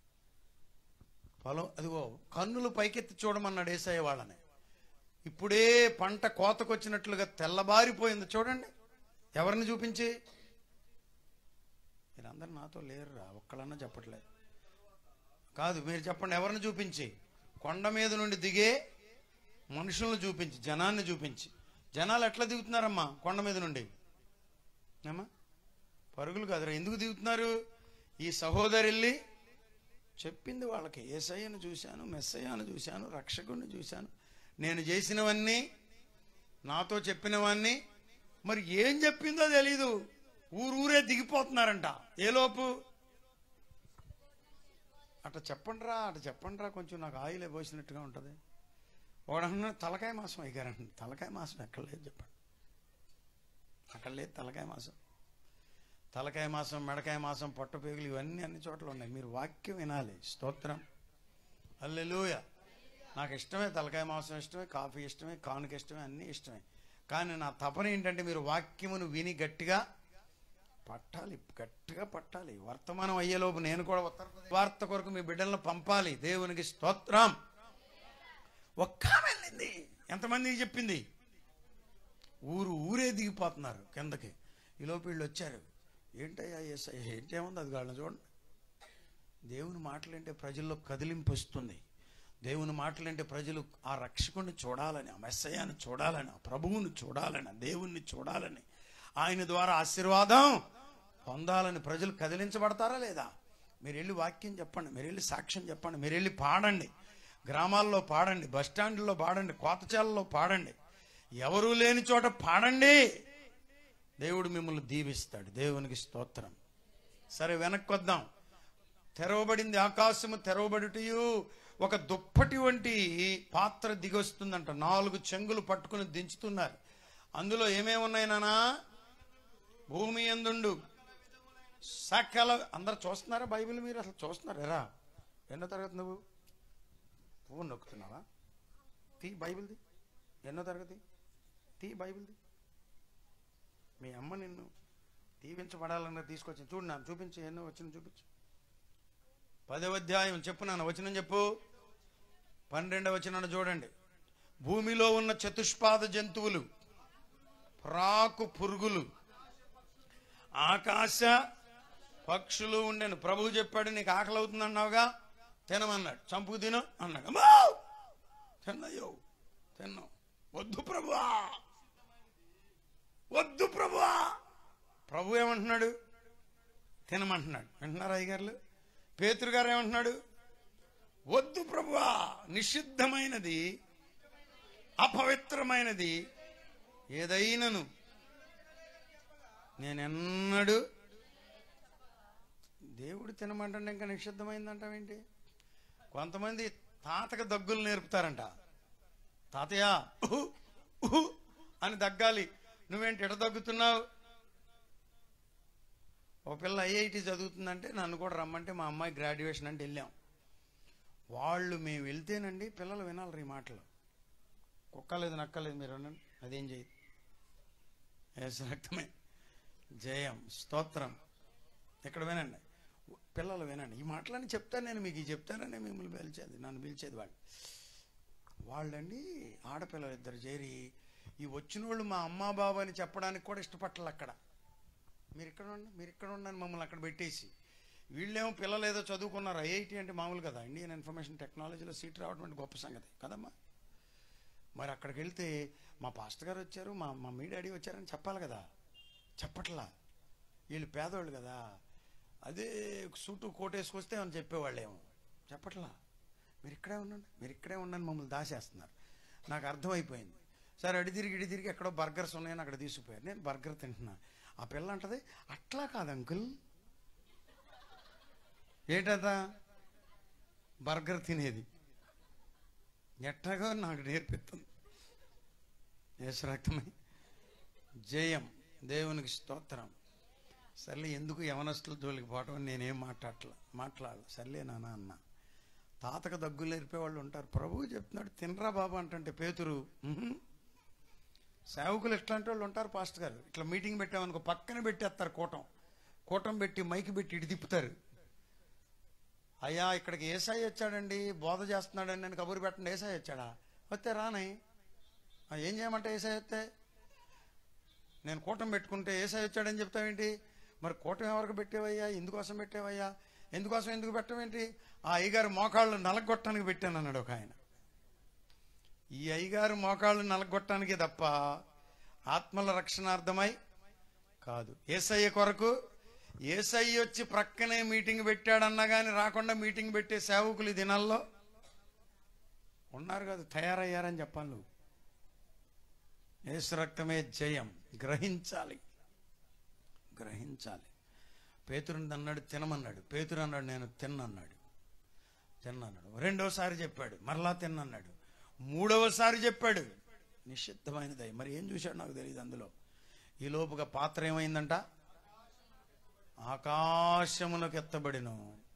పొలం అదిగో కన్నులు పైకెత్తి చూడమన్నాడు యేసయ్య వాళ్ళని. ఇప్పుడే పంట కోతకొచ్చినట్లుగా తెల్లబారిపోయింది చూడండి. ఎవరిని చూపించి? మీరందరూ నాతో లేరురా, ఒక్కళ్ళన్నా చెప్పట్లేదు. కాదు, మీరు చెప్పండి. ఎవరిని చూపించి? కొండ మీద నుండి దిగే మనుషులను చూపించి, జనాన్ని చూపించి. జనాలు ఎట్లా దిగుతున్నారమ్మా కొండ మీద నుండి? ఏమ్మా పరుగులు కాదురా. ఎందుకు దిగుతున్నారు? ఈ సహోదరుల్ని చెప్పింది వాళ్ళకి, యేసయ్యను చూశాను, మెస్సయ్యను చూశాను, రక్షకుడిని చూశాను, నేను చేసినవన్నీ, నాతో చెప్పినవన్నీ. మరి ఏం చెప్పిందో తెలీదు. ఊరే దిగిపోతున్నారంట. ఏ లోపు? అట్లా చెప్పండిరా, అట్లా చెప్పండిరా, కొంచెం నాకు ఆయిలే పోసినట్టుగా ఉంటుంది. ఒకడన్నా తలకాయ మాసం అయ్యారండి. తలకాయ మాసం ఎక్కడ లేదు చెప్పండి. అక్కడ లేదు తలకాయ మాసం. తలకాయ మాసం, మెడకాయ మాసం, పొట్టపేగులు ఇవన్నీ అన్ని చోట్ల ఉన్నాయి. మీరు వాక్యం వినాలి. స్తోత్రం. హల్లెలూయా. నాకు ఇష్టమే, తలకాయ మాసం ఇష్టమే, కాఫీ ఇష్టమే, కానుక ఇష్టమే, అన్నీ ఇష్టమే. కానీ నా తపన ఏంటంటే మీరు వాక్యమును విని గట్టిగా పట్టాలి, గట్టిగా పట్టాలి. వర్తమానం అయ్యేలోపు నేను కూడా వార్త కొరకు మీ బిడ్డలను పంపాలి. దేవునికి స్తోత్రం. ఒక్క వెళ్ళింది, ఎంతమందికి చెప్పింది? ఊరే దిగిపోతున్నారు కిందకి. ఈలోపు వీళ్ళు వచ్చారు. ఏంటయ్యా యేసయ్య, ఏంటేముంది అది వాళ్ళని చూడండి. దేవుని మాటలంటే ప్రజల్లో కదిలింపు వస్తుంది. దేవుని మాటలంటే ప్రజలు ఆ రక్షకుడిని చూడాలని, ఆ మెస్సయ్యను చూడాలని, ఆ ప్రభువుని చూడాలని, దేవుణ్ణి చూడాలని, ఆయన ద్వారా ఆశీర్వాదం పొందాలని ప్రజలు కదిలించబడతారా లేదా? మీరు వెళ్ళి వాక్యం చెప్పండి, మీరు వెళ్ళి సాక్ష్యం చెప్పండి, మీరు వెళ్ళి పాడండి, గ్రామాల్లో పాడండి, బస్టాండ్లో పాడండి, కోతచాలలో పాడండి, ఎవరూ లేని చోట పాడండి. దేవుడు మిమ్మల్ని దీవిస్తాడు. దేవునికి స్తోత్రం. సరే, వెనక్కి వద్దాం. తెరవబడింది, ఆకాశము తెరవబడుటయు, ఒక దుప్పటి వంటి పాత్ర దిగొస్తుందంట. 4 చెంగులు పట్టుకుని దించుతున్నారు. అందులో ఏమేమి ఉన్నాయి నానా? భూమి యందుండు సకల. అందరు చూస్తున్నారా బైబిల్? మీరు అసలు చూస్తున్నారు ఎరా? ఎన్నో తరగతి నువ్వు? పువ్వు నొక్కుతున్నావా? తీ బైబిల్ది. ఎన్నో తరగతి? తీ బైబిల్ది. మీ అమ్మ నిన్ను దీవించబడాలన్నా తీసుకొచ్చింది. చూడు నాన్న, చూపించి. ఎన్నో వచ్చిన చూపించు. 10వ అధ్యాయం చెప్పు నాన్న, వచనం చెప్పు. 12వ వచనాన్ని చూడండి. భూమిలో ఉన్న చతుష్పాద జంతువులు, ప్రాకు పురుగులు, ఆకాశ పక్షులు ఉండెను. ప్రభువు చెప్పాడు, నీకు ఆకలి అవుతుంది అన్నావుగా, తినమన్నాడు. చంపుకు తిను అన్నాడు. అమ్మా తిన్నయ్యో, తిన్నావు. వద్దు ప్రభువా, వద్దు ప్రభువా. ప్రభు ఏమంటున్నాడు? తినమంటున్నాడు. వింటున్నారా అయ్యగారులు? పేతురు గారు ఏమంటున్నాడు? వద్దు ప్రభువా, నిషిద్ధమైనది, అపవిత్రమైనది ఏదైనను నేనెన్నడు. దేవుడు తినమంటే ఇంకా నిషిద్ధమైందంటావేంటి? కొంతమంది తాతకు దగ్గులు నేర్పుతారంట. తాతయ్య అని దగ్గాలి. నువ్వేంటి ఎట దగ్గుతున్నావు? ఓ పిల్ల ఐఐటి చదువుతుందంటే నన్ను కూడా రమ్మంటే మా అమ్మాయి గ్రాడ్యుయేషన్ అంటే వెళ్ళాం. వాళ్ళు మేము వెళ్తేనండి పిల్లలు వినాలి ఈ మాటలు. కుక్కలేదు నక్కలేదు మీరు అనండి, అదేం చేయదు. యేసు రక్తమే జయం, స్తోత్రం. ఇక్కడ వినండి పిల్లలు, వినండి ఈ మాటలని చెప్తాను నేను మీకు. చెప్తానని మిమ్మల్ని పిలిచేది, నన్ను పిలిచేది వాళ్ళండి. ఆడపిల్లలు ఇద్దరు చేరి ఈ వచ్చిన వాళ్ళు మా అమ్మా బాబు అని చెప్పడానికి కూడా ఇష్టపట్టాలి. అక్కడ మీరు ఇక్కడ ఉండండి, మీరు ఇక్కడ ఉండని మమ్మల్ని అక్కడ పెట్టేసి, వీళ్ళేమో పిల్లలు ఏదో చదువుకున్నారు. ఐఐటి అంటే మామూలు కదా, ఇండియన్ ఇన్ఫర్మేషన్ టెక్నాలజీలో సీట్ రావడం అంటే గొప్ప సంగతి కదమ్మా. మరి అక్కడికి వెళ్తే మా పాస్టర్ గారు వచ్చారు, మా మమ్మీ డాడీ వచ్చారని చెప్పాలి కదా. చెప్పట్లా. వీళ్ళు పేదవాళ్ళు కదా, అదే సూటు కోటేసుకొస్తే అని చెప్పేవాళ్ళేమో. చెప్పట్లా. మీరు ఇక్కడే ఉండండి, మీరు ఇక్కడే ఉండండి మమ్మల్ని దాచేస్తున్నారు. నాకు అర్థమైపోయింది. సరే ఇడి తిరిగి ఎక్కడో బర్గర్స్ ఉన్నాయని అక్కడ తీసుకుపోయారు. నేను బర్గర్ తింటున్నా. ఆ పిల్ల అంటది, అట్లా కాదు అంకుల్. ఏంటదా? బర్గర్ తినేది ఎట్లాగో నాకు నేర్పిస్తుంది. యేసు రక్తమే జయం, దేవునికి స్తోత్రం. సర్లే, ఎందుకు యవనస్తుల జోలికి పోవటం అని నేనేం మాట్లాడాలి. సర్లే నాన్న అన్న. తాతకు దగ్గులు నేర్పేవాళ్ళు ఉంటారు. ప్రభువు చెప్తున్నాడు తినరా బాబు అంటే పేతురు సేవకులు ఎట్లాంటి వాళ్ళు ఉంటారు. పాస్టర్ గారు ఇట్లా మీటింగ్ పెట్టామనుకో, పక్కన పెట్టేస్తారు. కూటం పెట్టి మైకి పెట్టి ఇటు తిప్పుతారు. అయ్యా ఇక్కడికి ఏసాయి వచ్చాడండి, బోధ చేస్తున్నాడండి అని కబురు పెట్టండి. ఏసాయి వచ్చాడా? వస్తే రానై. ఏం చేయమంటే ఏసాయి వస్తే? నేను కూటం పెట్టుకుంటే ఏసాయి వచ్చాడని చెప్తావేంటి? మరి కూటం ఎవరికి పెట్టేవయ్యా? ఎందుకోసం పెట్టేవయ్యా? ఎందుకు పెట్టవేంటి? ఆ అయ్యగారు మోకాళ్ళు నలగొట్టడానికి పెట్టాను అన్నాడు ఒక ఆయన. ఈ అయ్యగారు మోకాళ్ళు నలగొట్టడానికే తప్ప ఆత్మల రక్షణార్థమై కాదు. యేసయ్య కొరకు. యేసయ్య వచ్చి ప్రక్కనే మీటింగ్ పెట్టాడన్నా కానీ రాకుండా మీటింగ్ పెట్టే సేవకులు ఈ దినాల్లో ఉన్నారు కదా. తయారయ్యారని చెప్పాలి నువ్వు. యేసు రక్తమే జయం. గ్రహించాలి. పేతురుని అన్నాడు తినమన్నాడు. పేతురు అన్నాడు నేను తిన్నన్నాడు. రెండోసారి చెప్పాడు, మరలా తిన్నన్నాడు. మూడవసారి చెప్పాడు నిషిద్ధమైనది. మరి ఏం చూశాడు నాకు తెలియదు. అందులో ఈ లోపుగా పాత్ర ఏమైందంట? ఆకాశమునకు ఎత్తబడిను.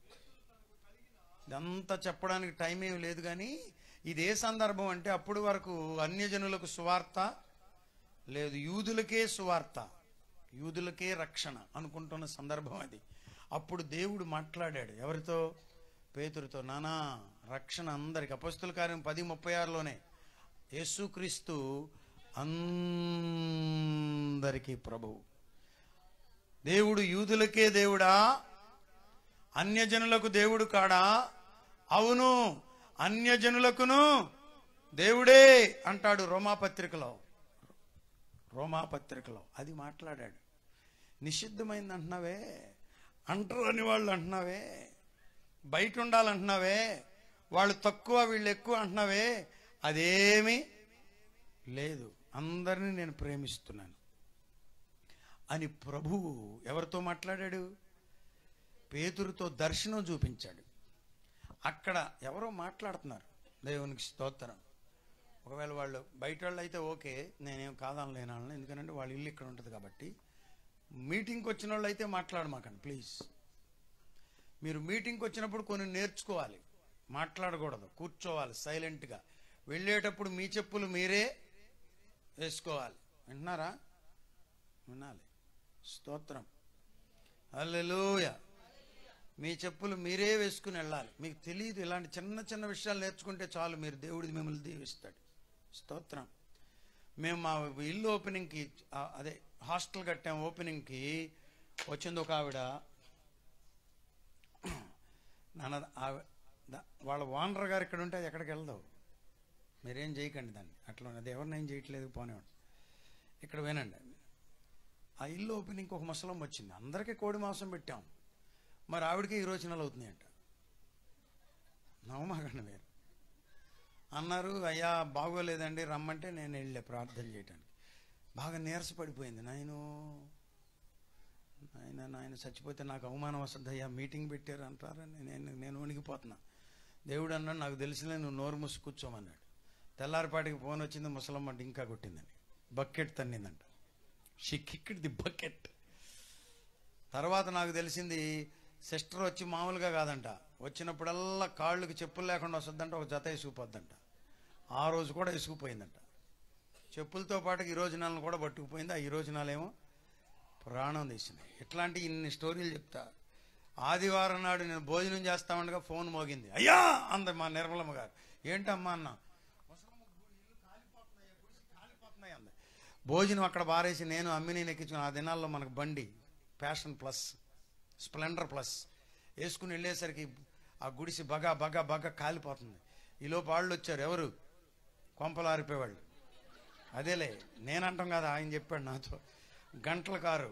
ఇదంతా చెప్పడానికి టైం ఏమి లేదు. కానీ ఇది ఏ సందర్భం అంటే అప్పటి వరకు అన్యజనులకు సువార్త లేదు, యూదులకే సువార్త, యూదులకే రక్షణ అనుకుంటున్న సందర్భం అది. అప్పుడు దేవుడు మాట్లాడాడు ఎవరితో? పేతురుతో. నానా రక్షణ అందరికి. అపొస్తలుల కార్యం 10:36లోనే యేసుక్రీస్తు అందరికీ ప్రభువు. దేవుడు యూదులకే దేవుడా, అన్యజనులకు దేవుడు కాడా? అవును, అన్యజనులకును దేవుడే అంటాడు రోమాపత్రికలో. అది మాట్లాడాడు. నిషిద్ధమైంది అంటున్నావే, అంటారు అని వాళ్ళు అంటున్నావే, బయట ఉండాలంటున్నావే, వాళ్ళు తక్కువ వీళ్ళు ఎక్కువ అంటున్నావే, అదేమీ లేదు. అందరినీ నేను ప్రేమిస్తున్నాను అని ప్రభువు ఎవరితో మాట్లాడాడు? పేతురుతో దర్శనం చూపించాడు. అక్కడ ఎవరో మాట్లాడుతున్నారు, దేవునికి స్తోత్రం. ఒకవేళ వాళ్ళు బయట వాళ్ళు అయితే ఓకే, నేనేం కాదనలేను, ఎందుకంటే వాళ్ళ ఇల్లు ఇక్కడ ఉంటుంది కాబట్టి. మీటింగ్కి వచ్చిన వాళ్ళు అయితే మాట్లాడమాకండి ప్లీజ్. మీరు మీటింగ్కి వచ్చినప్పుడు కొన్ని నేర్చుకోవాలి, మాట్లాడకూడదు, కూర్చోవాలి సైలెంట్గా. వెళ్ళేటప్పుడు మీ చెప్పులు మీరే వేసుకోవాలి. వింటున్నారా? వినాలి. స్తోత్రం, హల్లెలూయా. మీ చెప్పులు మీరే వేసుకుని వెళ్ళాలి. మీకు తెలియదు, ఇలాంటి చిన్న చిన్న విషయాలు నేర్చుకుంటే చాలు, మీరు దేవుడి మిమ్మల్ని దీవిస్తాడు. స్తోత్రం. మేము మా ఇల్లు ఓపెనింగ్కి, అదే హాస్టల్ కట్టాము, ఓపెనింగ్కి వచ్చింది ఒక ఆవిడ. వాళ్ళ ఓనర్ గారు ఇక్కడ ఉంటే ఎక్కడికి వెళ్దావు, మీరేం చేయకండి దాన్ని, అట్లా అది ఎవరిని ఏం చేయట్లేదు, పోనేవాడు. ఇక్కడ వినండి, ఆ ఇల్లు ఓపెనింగ్కి ఒక ముసలం వచ్చింది. అందరికీ కోడి మాంసం పెట్టాం, మరి ఆవిడకి 20 నెలలు అవుతున్నాయంట. నవమాకండి మీరు. అన్నారు, అయ్యా బాగోలేదండి రమ్మంటే నేను వెళ్ళే ప్రార్థన చేయటానికి. బాగా నీరసపడిపోయింది. నాయన చచ్చిపోతే నాకు అవమానం వస్తుంది అయ్యా, మీటింగ్ పెట్టారు అంటారని నేను వణికిపోతున్నా. దేవుడు అన్నాడు, నాకు తెలిసిలే, నువ్వు నోరు మూసి కూర్చోమన్నాడు. తెల్లారిపాటికి ఫోన్ వచ్చింది, ముసలమ్మ ఇంకా కొట్టిందని, బకెట్ తన్నిందంట. She kicked the bucket. తర్వాత నాకు తెలిసింది, సిస్టర్ వచ్చి మామూలుగా కాదంట, వచ్చినప్పుడల్లా కాళ్ళకి చెప్పులు లేకుండా వస్తుందంట, ఒక జత వేసుకుపోద్దంట. ఆ రోజు కూడా వేసుకుపోయిందంట. చెప్పులతో పాటు ఈ రోజునాలను కూడా పట్టుకుపోయింది. ఆ ఈ రోజునాలేమో ప్రాణం తీసింది. ఇట్లాంటి ఇన్ని స్టోరీలు చెప్తా. ఆదివారం నాడు నేను భోజనం చేస్తా ఉండగా ఫోన్ మోగింది. అయ్యా అంద మా నిర్మలమ్మ గారు. ఏంటమ్మా అన్న, కాలిపోతున్నాయి అంది. భోజనం అక్కడ బారేసి నేను అమ్మిని ఎక్కించుకుని, ఆ దినాల్లో మనకు బండి ప్యాషన్ ప్లస్, స్ప్లెండర్ ప్లస్ వేసుకుని వెళ్ళేసరికి ఆ గుడిసి బగా కాలిపోతుంది. ఈలోపు వాళ్ళు వచ్చారు. ఎవరు? కొంపలారిపోయేవాళ్ళు. అదేలే నేనంటాం కదా, ఆయన చెప్పాడు నాతో. గంటల కారు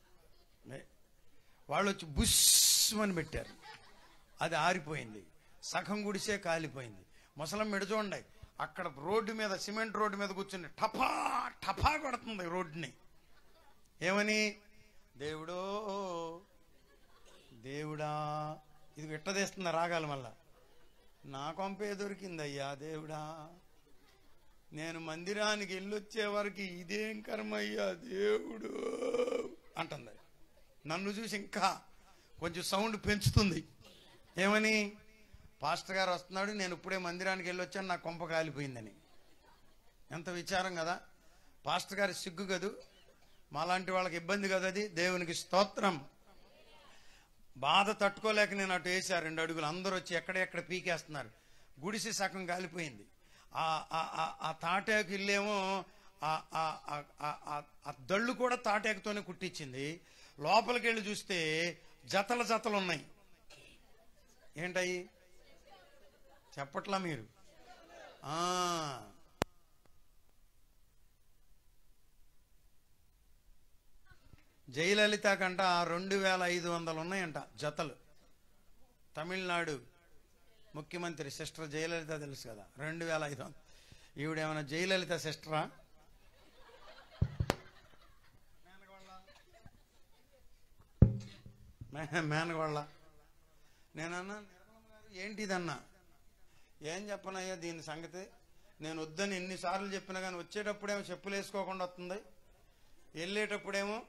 వాళ్ళు వచ్చి బుస్మని పెట్టారు. అది ఆరిపోయింది. సగం గుడిసే కాలిపోయింది. ముసలం మెడ చూడండి, అక్కడ రోడ్డు మీద, సిమెంట్ రోడ్డు మీద కూర్చుని టపా టపా కొడుతుంది రోడ్డుని. ఏమని? దేవుడో దేవుడా, ఇది విట్టదేస్తుంది రాగాలి. మళ్ళా నా కొంపే దొరికిందయ్యా దేవుడా, నేను మందిరానికి వెళ్ళొచ్చే వరకు ఇదేం కర్మయ్యా దేవుడు అంటుంది. నన్ను చూసి ఇంకా కొంచెం సౌండ్ పెంచుతుంది. ఏమని? పాస్టర్ గారు వస్తున్నాడు, నేను ఇప్పుడే మందిరానికి వెళ్ళొచ్చాను, నా కొంప కాలిపోయిందని. ఎంత విచారం కదా. పాస్టర్ గారి సిగ్గు కదూ, మాలాంటి వాళ్ళకి ఇబ్బంది కదా అది. దేవునికి స్తోత్రం. బాధ తట్టుకోలేక నేను అటు వేసా 2 అడుగులు. అందరూ వచ్చి ఎక్కడెక్కడ పీకేస్తున్నారు. గుడిసి సగం కాలిపోయింది. ఆ తాటాకు ఇల్లేమో ఆ దళ్ళు కూడా తాటాకుతోనే కుట్టించింది. లోపలికి వెళ్ళి చూస్తే జతలు ఉన్నాయి. ఏంటయి? చెప్పట్లా మీరు? జయలలిత కంట 2500 ఉన్నాయంట జతలు. తమిళనాడు ముఖ్యమంత్రి సిస్టర్ జయలలిత తెలుసు కదా, 2500. ఈవిడేమైనా జయలలిత సిస్టరా? మేనగోళ్ళ. నేనన్నా, ఏంటిదన్నా? ఏం చెప్పనయ్యా దీని సంగతి, నేను వద్దని ఎన్నిసార్లు చెప్పినా కానీ వచ్చేటప్పుడేమో చెప్పులు వేసుకోకుండా వస్తుంది, వెళ్ళేటప్పుడేమో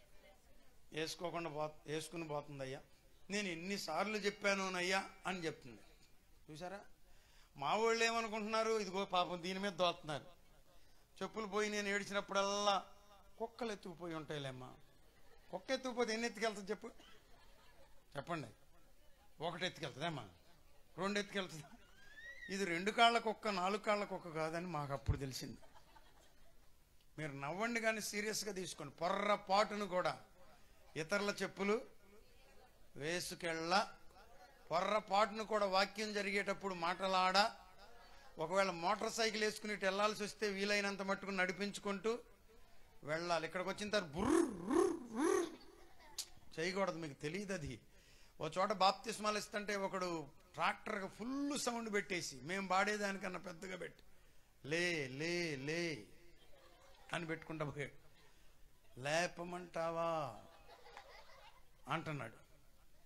వేసుకుని పోతుందయ్యా. నేను ఎన్నిసార్లు చెప్పానునయ్యా అని చెప్తుంది. చూసారా? మా వాళ్ళు ఏమనుకుంటున్నారు, ఇదిగో పాపం దీని మీద దోస్తున్నారు. చెప్పులు పోయి నేను ఏడ్చినప్పుడల్లా కుక్కలు ఎత్తుకుపోయి ఉంటాయిలేమ్మా. కుక్క ఎత్తుకుపోతే ఎన్ని ఎత్తుకెళ్తుంది చెప్పండి? 1 ఎత్తుకెళ్తుందేమ్మా, 2 ఎత్తుకెళ్తుందా? ఇది 2 కాళ్ళ కుక్క, 4 కాళ్ళ కుక్క కాదని మాకు అప్పుడు తెలిసింది. మీరు నవ్వండి కానీ సీరియస్గా తీసుకోండి. పొర్రపాటును కూడా ఇతరుల చెప్పులు వేసుకెళ్ళ, పొర్రపాటును కూడా వాక్యం జరిగేటప్పుడు మాటలాడ. ఒకవేళ మోటార్ సైకిల్ వేసుకుని వెళ్ళాల్సి వస్తే వీలైనంత మట్టుకు నడిపించుకుంటూ వెళ్ళాలి. ఇక్కడికి వచ్చిన తర్వాత బుర్రు చేయకూడదు, మీకు తెలియదు అది. ఓ చోట బాప్తిస్మాలు ఇస్తుంటే ఒకడు ట్రాక్టర్గా ఫుల్ సౌండ్ పెట్టేసి, మేము పాడేదానికన్నా పెద్దగా పెట్టి లే లే లే అని పెట్టుకుంటా పోయాడు. లేపమంటావా అంటున్నాడు.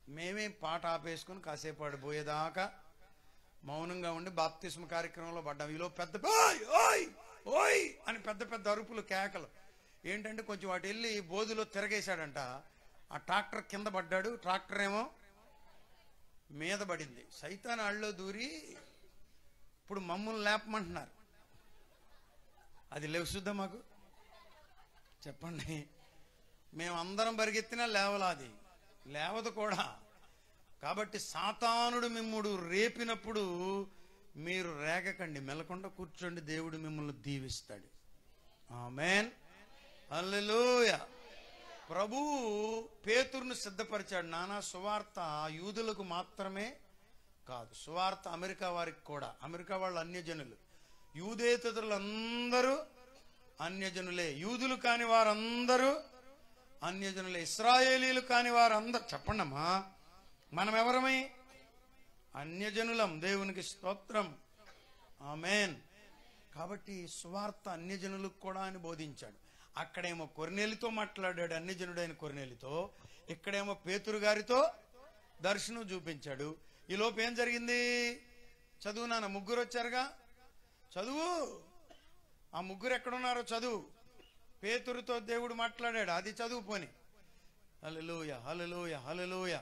మేమే పాట ఆపేసుకుని కాసేపు పడిపోయేదాకా మౌనంగా ఉండి బాప్తిస్మ కార్యక్రమంలో పడ్డాం. ఈలో పెద్ద ఓయ్ ఓయ్ ఓయ్ అని పెద్ద పెద్ద అరుపులు, కేకలు. ఏంటంటే కొంచెం వాటి వెళ్ళి బోధులో తిరగేశాడంట. ఆ ట్రాక్టర్ కింద పడ్డాడు, ట్రాక్టర్ ఏమో మీద పడింది. సైతాన్ ఆళ్ళలో దూరి ఇప్పుడు మమ్మల్ని లేపమంటున్నారు. అది లేవుసుద్దా మాకు? చెప్పండి. మేమందరం పరిగెత్తినా లేవలాది, లేవదు కూడా. కాబట్టి సాతానుడు మిమ్ముడు రేపినప్పుడు మీరు రేగకండి, మెలకుండా కూర్చోండి, దేవుడు మిమ్మల్ని దీవిస్తాడు. ఆమేన్, హల్లెలూయా. ప్రభువు పేతురును సిద్ధపరిచాడు. నానా సువార్త యూదులకు మాత్రమే కాదు, సువార్త అమెరికా వారికి కూడా. అమెరికా వాళ్ళు అన్యజనులు, యూదేతరులందరూ అన్యజనులే, యూదులు కాని వారందరూ అన్యజనులే, ఇశ్రాయేలీలు కాని వారందరూ. చెప్పండమ్మా, మనం ఎవరమై? అన్యజనులం. దేవునికి స్తోత్రం, ఆమేన్. కాబట్టి సువార్త అన్యజనులకు కూడా అని బోధించాడు. అక్కడేమో కొర్నేలితో మాట్లాడాడు, అన్యజనుడైన కొర్నేలితో. ఇక్కడేమో పేతురు గారితో దర్శనం చూపించాడు. ఈలోపు ఏం జరిగింది? చదువు నాన్న, ముగ్గురు వచ్చారుగా, చదువు. ఆ ముగ్గురు ఎక్కడున్నారో చదువు. పేతురుతో దేవుడు మాట్లాడాడు, అది చదువు పోని. హల్లెలూయా, హల్లెలూయా, హల్లెలూయా.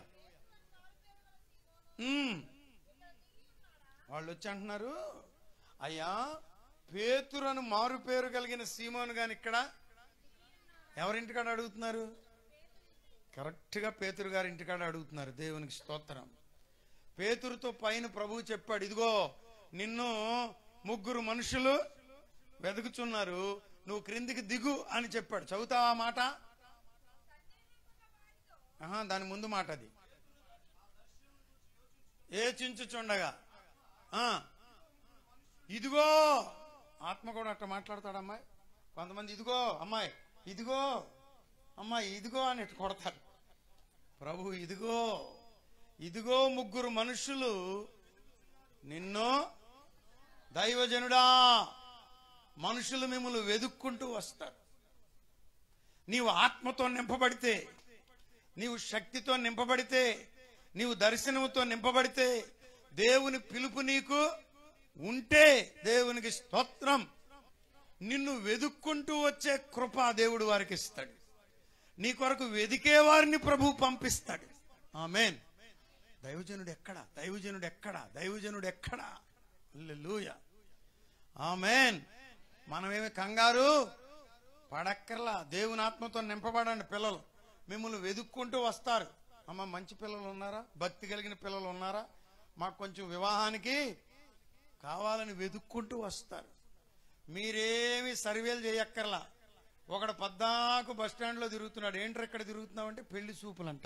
వాళ్ళు వచ్చి అంటున్నారు, అయ్యా పేతురను మారు పేరు కలిగిన సీమోను గాని ఇక్కడ ఎవరింటికాడ అడుగుతున్నారు? కరెక్ట్గా పేతురు గారి ఇంటికాడ అడుగుతున్నారు. దేవునికి స్తోత్రం. పేతురుతో పైన ప్రభువు చెప్పాడు, ఇదిగో నిన్ను ముగ్గురు మనుషులు వెతుకుచున్నారు, నువ్వు క్రిందికి దిగు అని చెప్పాడు. చదువుతావా ఆ మాట? దాని ముందు మాట అది. ఏ చించుచుండగా ఇదిగో, ఆత్మ కూడా అట్లా మాట్లాడతాడు. అమ్మాయి కొంతమంది ఇదిగో అమ్మాయి, ఇదిగో అమ్మాయి, ఇదిగో అని కొడతారు. ప్రభు ఇదిగో, ఇదిగో ముగ్గురు మనుషులు నిన్ను, దైవజనుడా, మనుషులు మిమ్మల్ని వెదుక్కుంటూ వస్తారు. నీవు ఆత్మతో నింపబడితే, నీవు శక్తితో నింపబడితే, నీవు దర్శనముతో నింపబడితే, దేవుని పిలుపు నీకు ఉంటే, దేవునికి స్తోత్రం, నిన్ను వెదుక్కుంటూ వచ్చే కృప దేవుడు వారికి ఇస్తాడు. నీ కొరకు వెదికే వారిని ప్రభువు పంపిస్తాడు. ఆమేన్. దైవజనుడు ఎక్కడా? దైవజనుడు ఎక్కడా? దైవజనుడు ఎక్కడా? హల్లెలూయా, ఆమేన్. మనమేమి కంగారు పడక్కర్లా. దేవుని ఆత్మతో నింపబడండి. పిల్లలు మిమ్మల్ని వెదుక్కుంటూ వస్తారు. అమ్మ, మంచి పిల్లలు ఉన్నారా? భక్తి కలిగిన పిల్లలు ఉన్నారా? మాకు కొంచెం వివాహానికి కావాలని వెదుక్కుంటూ వస్తారు. మీరేమి సర్వేలు చేయక్కర్లా. ఒకడు పద్దాకు బస్టాండ్లో తిరుగుతున్నాడు. ఏంట్రా ఎక్కడ తిరుగుతున్నావు అంటే పెళ్లి చూపులంట.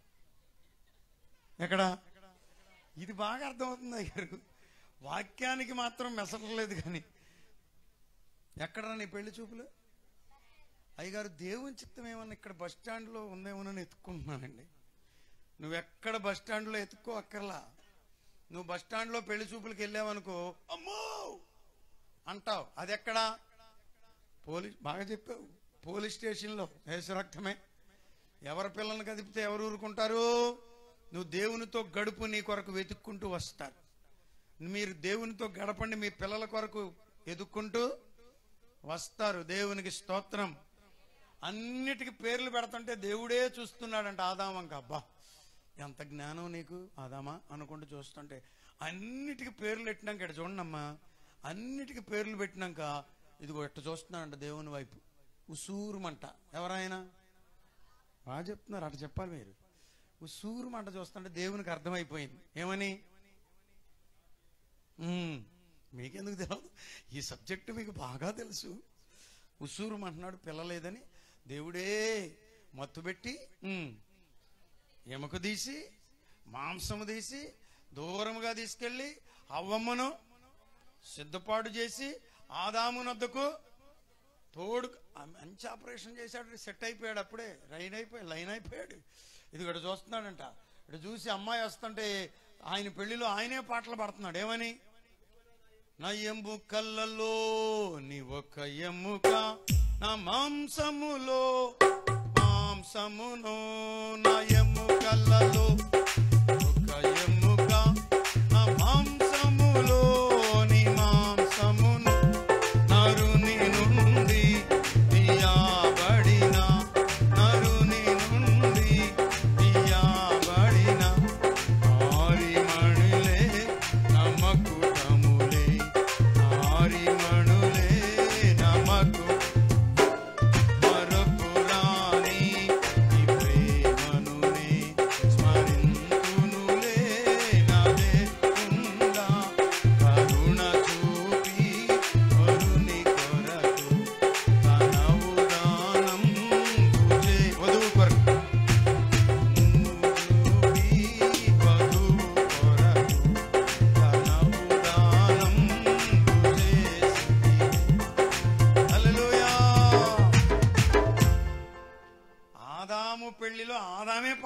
ఎక్కడ? ఇది బాగా అర్థమవుతుంది అయ్యారు. వాక్యానికి మాత్రం మెసరలేదు కానీ ఎక్కడరా నీ పెళ్లి చూపులు? అయ్యగారు దేవుని చిత్తం ఏమన్నా ఇక్కడ బస్టాండ్లో ఉందేమోనని ఎత్తుకుంటున్నానండి. నువ్వెక్కడ బస్టాండ్లో ఎత్తుక్కో అక్కర్లా. నువ్వు బస్టాండ్లో పెళ్లి చూపులకు వెళ్ళావనుకో, అమ్మో అంటావు. అది ఎక్కడా? బాగా చెప్పావు, పోలీస్ స్టేషన్లో. యేసు రక్తమే. ఎవరి పిల్లల్ని కదిపితే ఎవరు ఊరుకుంటారు? నువ్వు దేవునితో గడుపు, నీ కొరకు వెతుక్కుంటూ వస్తారు. మీరు దేవునితో గడపండి, మీ పిల్లల కొరకు ఎదుక్కుంటూ వస్తారు. దేవునికి స్తోత్రం. అన్నిటికీ పేర్లు పెడుతుంటే దేవుడే చూస్తున్నాడంట. ఆదామంక, అబ్బా ఎంత జ్ఞానం నీకు ఆదామా అనుకుంటూ చూస్తుంటే, అన్నిటికీ పేర్లు పెట్టినాక ఇక్కడ చూడండమ్మా, అన్నిటికీ పేర్లు పెట్టినాక ఇదిగో ఎట్ట చూస్తున్నాడంట దేవుని వైపు. ఉసూరుమంట. ఎవరైనా బాగా చెప్తున్నారు, అట్లా చెప్పాలి మీరు. ఉసూరుమంట చూస్తుంటే దేవునికి అర్థమైపోయింది. ఏమని? మీకెందుకు తెలియదు? ఈ సబ్జెక్టు మీకు బాగా తెలుసు. ఉసూరుమంటున్నాడు పిల్లలేదని. దేవుడే మత్తు పెట్టి ఎముక తీసి, మాంసము తీసి, దూరముగా తీసుకెళ్ళి అవ్వమ్మను సిద్ధపాటు చేసి ఆదామునొద్దకు తోడు మంచి ఆపరేషన్ చేశాడు. సెట్ అయిపోయాడు. అప్పుడే లైన్ అయిపోయాడు. ఇది ఇక్కడ చూస్తున్నాడంట. ఇక్కడ చూసి అమ్మాయి వస్తుంటే ఆయన పెళ్లిలో ఆయనే పాటలు పాడుతున్నాడు. ఏమని? నా ఎముకలలో నీ ఒక ఎముక, నా మాంసములో మాంసమును, నా ఎముకలలో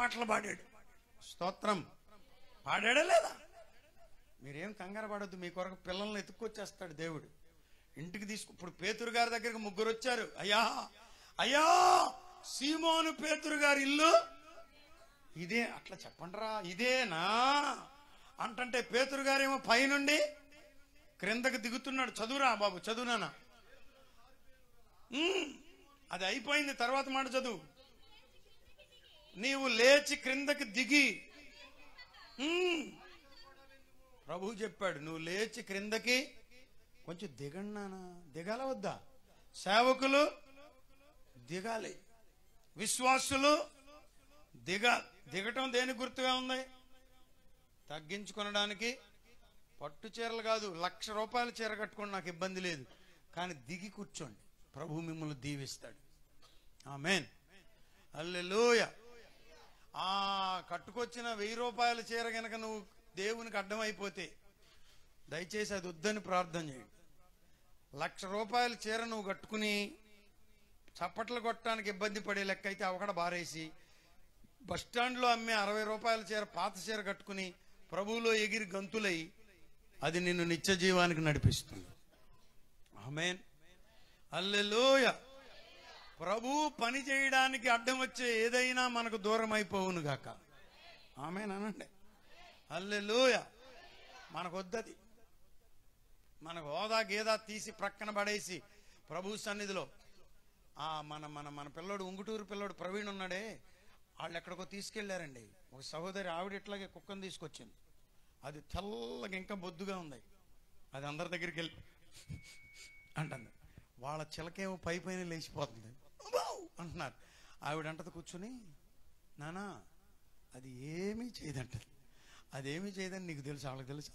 పాటలు పాడాడు. స్తోత్రం. పాడాడా లేదా? మీరేం కంగారు పడద్దు, మీ కొరకు పిల్లల్ని ఎత్తుక్కొచ్చేస్తాడు దేవుడు. ఇంటికి ఇప్పుడు పేతురు గారి దగ్గరికి ముగ్గురు వచ్చారు. అయ్యా అయ్యా, సీమోను పేతురు గారి ఇల్లు ఇదే. అట్లా చెప్పండిరా, ఇదేనా అంటే పేతురు గారేమో పైనుండి క్రిందకి దిగుతున్నాడు. చదువురా బాబు, చదువునా. అది అయిపోయింది, తర్వాత మాట చదువు. నీవు లేచి క్రిందకి దిగి, ప్రభు చెప్పాడు నువ్వు లేచి క్రిందకి కొంచెం దిగండి. దిగాల వద్దా? సేవకులు దిగాలి, విశ్వాసులు దిగటం దేని గుర్తుగా ఉంది? తగ్గించుకొనడానికి. పట్టు చీరలు కాదు, 1,00,000 రూపాయల చీర కట్టుకోండి, నాకు ఇబ్బంది లేదు, కానీ దిగి కూర్చోండి, ప్రభు మిమ్మల్ని దీవిస్తాడు. ఆమేన్, హల్లెలూయా. ఆ కట్టుకొచ్చిన 1,000 రూపాయల చీర గనక నువ్వు దేవునికి అడ్డమైపోతే దయచేసి అది వద్దని ప్రార్థన చేయండి. 1,00,000 రూపాయల చీర నువ్వు కట్టుకుని చప్పట్లు కొట్టడానికి ఇబ్బంది పడే లెక్క అయితే అవకడ బారేసి బస్టాండ్లో అమ్మే 60 రూపాయల చీర, పాత చీర కట్టుకుని ప్రభువులో ఎగిరి గంతులై అది నిన్ను నిత్య జీవానికి నడిపిస్తుంది. ఆమేన్, హల్లెలూయా. ప్రభు పని చేయడానికి అడ్డం వచ్చే ఏదైనా మనకు దూరం అయిపోవును గాక. ఆమేన్ అనండి, హల్లెలూయా. మనకు వద్దది. మనకు హోదా గేదా తీసి ప్రక్కన పడేసి ప్రభు సన్నిధిలో మన మన మన పిల్లోడు, ఉంగుటూరు పిల్లోడు ప్రవీణ్ ఉన్నాడే, వాళ్ళు ఎక్కడికో తీసుకెళ్లారండి. ఒక సహోదరి ఆవిడ ఇట్లాగే కుక్కను తీసుకొచ్చింది. అది తెల్లగా ఇంకా బొద్దుగా ఉంది. అది అందరి దగ్గరికి వెళ్ళి అంటుంది. వాళ్ళ చిలకేమో పైన లేచిపోతుంది అంటున్నారు. ఆవిడ అంటది కూర్చుని, నానా అది ఏమీ చేయదంటది. అదేమీ చేయదని నీకు తెలుసు, వాళ్ళకి తెలుసా?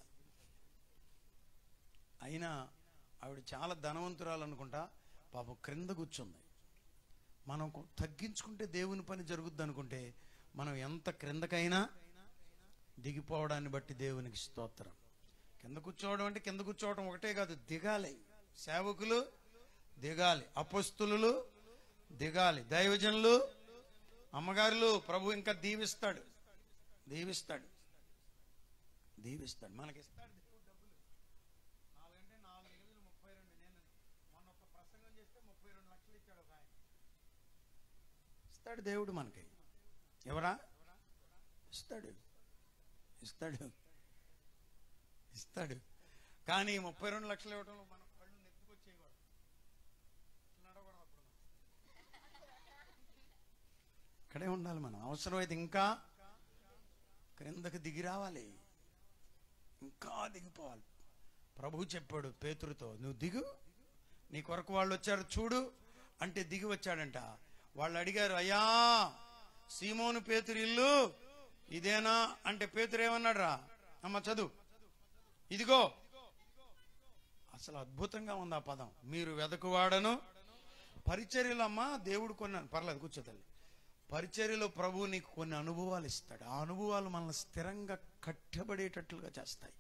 అయినా ఆవిడ చాలా ధనవంతురాలు అనుకుంటా, పాపం క్రింద కూర్చుంది. మనం తగ్గించుకుంటే దేవుని పని జరుగుద్ది అనుకుంటే మనం ఎంత క్రిందకైనా దిగిపోవడాన్ని బట్టి దేవునికి స్తోత్రం. కింద కూర్చోవడం అంటే కింద కూర్చోవడం ఒకటే కాదు, దిగాలి. సేవకులు దిగాలి, అపొస్తలులు దిగాలి, దైవజనులు, అమ్మగారులు. ప్రభు ఇంకా దీవిస్తాడు, దీవిస్తాడు, దీవిస్తాడు, మనకిస్తాడు. ఇస్తాడు దేవుడు మనకి. ఎవరా? ఇస్తాడు, ఇస్తాడు, ఇస్తాడు. కానీ 32 లక్షలు ఇవ్వడంలో మనం కళ్ళు నెత్తుకొచ్చేయకూడదు, నడవకూడదు. ఇక్కడే ఉండాలి మనం. అవసరమైతే ఇంకా క్రిందకి దిగి రావాలి, ఇంకా దిగిపోవాలి. ప్రభు చెప్పాడు పేతురుతో, నువ్వు దిగు, నీ కొరకు వాళ్ళు వచ్చారు చూడు అంటే దిగి వచ్చాడంట. వాళ్ళు అడిగారు, అయ్యా సీమోను పేతురు ఇల్లు ఇదేనా అంటే పేతురు ఏమన్నాడు రా? అమ్మ చదువు. ఇదిగో. అసలు అద్భుతంగా ఉంది ఆ పదం. మీరు వెదకువాడను పరిచర్యలు. అమ్మా దేవుడు కొన్ని, పర్లేదు కూర్చో తల్లి. పరిచర్యలో ప్రభు నీకు కొన్ని అనుభవాలు ఇస్తాడు. ఆ అనుభవాలు మనల్ని స్థిరంగా కట్టబడేటట్లుగా చేస్తాయి.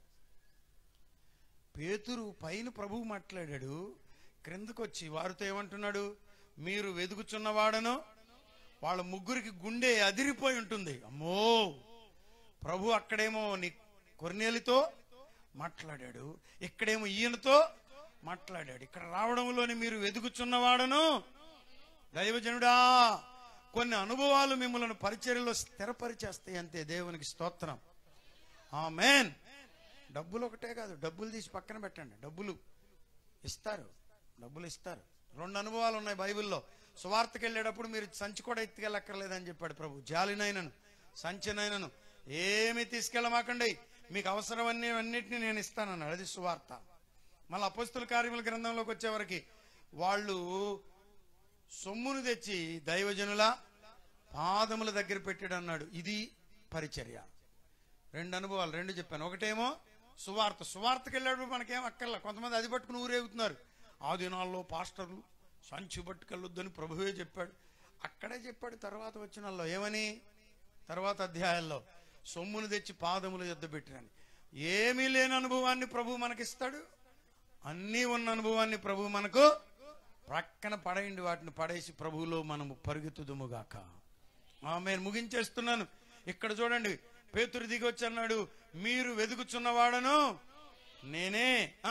పేతురు పైన ప్రభువు మాట్లాడాడు, క్రిందకు వచ్చి వారితో ఏమంటున్నాడు? మీరు వెదుకుచున్నవాడను. వాళ్ళ ముగ్గురికి గుండె అదిరిపోయి ఉంటుంది. అమ్మో, ప్రభు అక్కడేమో నీ కొర్నేలితో మాట్లాడాడు, ఇక్కడేమో ఈయనతో మాట్లాడాడు. ఇక్కడ రావడంలోని మీరు వెదుకుచున్నవాడను దైవజనుడా, కొన్ని అనుభవాలు మిమ్మల్ని పరిచర్యలో స్థిరపరిచేస్తాయి అంతే. దేవునికి స్తోత్రం. ఆమేన్. డబ్బులు ఒకటే కాదు, డబ్బులు తీసి పక్కన పెట్టండి. డబ్బులు ఇస్తారు, డబ్బులు ఇస్తారు. 2 అనుభవాలు ఉన్నాయి బైబిల్లో. సువార్తకి వెళ్ళేటప్పుడు మీరు సంచి కూడా ఎత్తుకెళ్ళక్కర్లేదని చెప్పాడు ప్రభు. జాలినైనను సంచినైనను ఏమి తీసుకెళ్ళమాకండి, మీకు అవసరమన్నిటిని నేను ఇస్తానన్నాడు. అది సువార్త. మళ్ళీ అపొస్తలుల కార్యముల గ్రంథంలోకి వచ్చేవరకు వాళ్ళు సొమ్మును తెచ్చి దైవజనుల పాదముల దగ్గర పెట్టాడు అన్నాడు. ఇది పరిచర్య. 2 అనుభవాలు, 2 చెప్పాను. ఒకటేమో సువార్త. సువార్తకి వెళ్ళేటప్పుడు మనకేం అక్కర్లా. కొంతమంది అది పట్టుకుని ఊరేగుతున్నారు. ఆ దినాల్లో పాస్టర్లు సంచి పట్టుకెళ్ళొద్దని ప్రభువే చెప్పాడు. అక్కడే చెప్పాడు. తర్వాత వచ్చినాల్లో ఏమని? తర్వాత అధ్యాయాల్లో సొమ్మును తెచ్చి పాదముల యొద్ద పెట్టినని. ఏమీ లేని అనుభవాన్ని ప్రభు మనకిస్తాడు, అన్నీ ఉన్న అనుభవాన్ని ప్రభు మనకు ప్రక్కన పడేయండి. వాటిని పడేసి ప్రభువులో మనము పరుగుతుదుముగాక. ఆమేన్. ముగించేస్తున్నాను. ఇక్కడ చూడండి, పేతురు దిగి వచ్చి అన్నాడు, మీరు వెతుకుచున్నవాడను నేనే,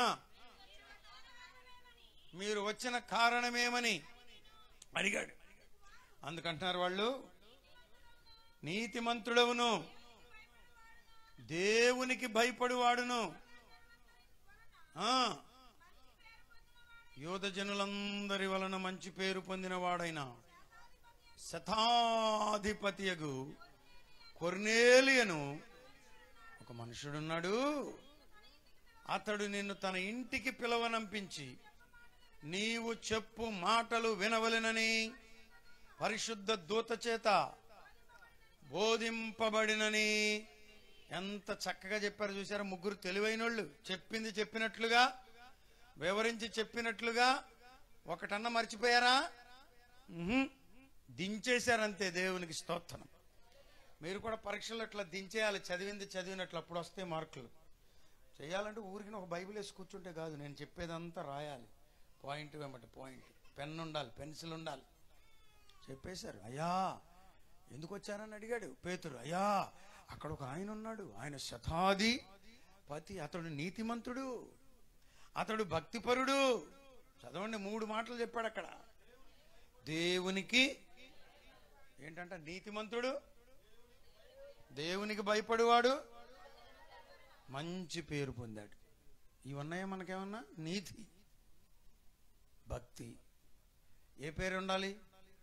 మీరు వచ్చిన కారణమేమని అడిగాడు. అందుకంటున్నారు వాళ్ళు, నీతిమంతుడవును దేవునికి భయపడువాడును, యూద జనులందరి వలన మంచి పేరు పొందిన వాడైన శతాధిపతియగు కొర్నేలియను ఒక మనుషుడున్నాడు. అతడు నిన్ను తన ఇంటికి పిలవనంపించి నీవు చెప్పు మాటలు వినవలెనని పరిశుద్ధ దూత చేత బోధింపబడినని. ఎంత చక్కగా చెప్పారు చూసారా ముగ్గురు తెలివైనోళ్ళు. చెప్పింది చెప్పినట్లుగా, వివరించి చెప్పినట్లుగా. ఒకటన్నా మర్చిపోయారా? దించేశారంతే. దేవునికి స్తోత్రం. మీరు కూడా పరీక్షలు అట్లా దించేయాలి, చదివింది చదివినట్లు. అప్పుడు వస్తే మార్కులు. చేయాలంటే ఊరికి ఒక బైబిల్ వేసి కూర్చుంటే కాదు, నేను చెప్పేదంతా రాయాలి. పాయింట్ వెంబటి పాయింట్. పెన్ ఉండాలి, పెన్సిల్ ఉండాలి. చెప్పేశారు. అయ్యా ఎందుకు వచ్చారని అడిగాడు పేతురు. అయ్యా అక్కడ ఒక ఆయన ఉన్నాడు, ఆయన శతాధిపతి, అతడు నీతిమంతుడు, అతడు భక్తిపరుడు. చదవండి, 3 మాటలు చెప్పాడు అక్కడ. దేవునికి ఏంటంట? నీతిమంతుడు, దేవునికి భయపడేవాడు, మంచి పేరు పొందాడు. ఇవన్నాయా మనకేమన్నా? నీతి, భక్తి. ఏ పేరు ఉండాలి?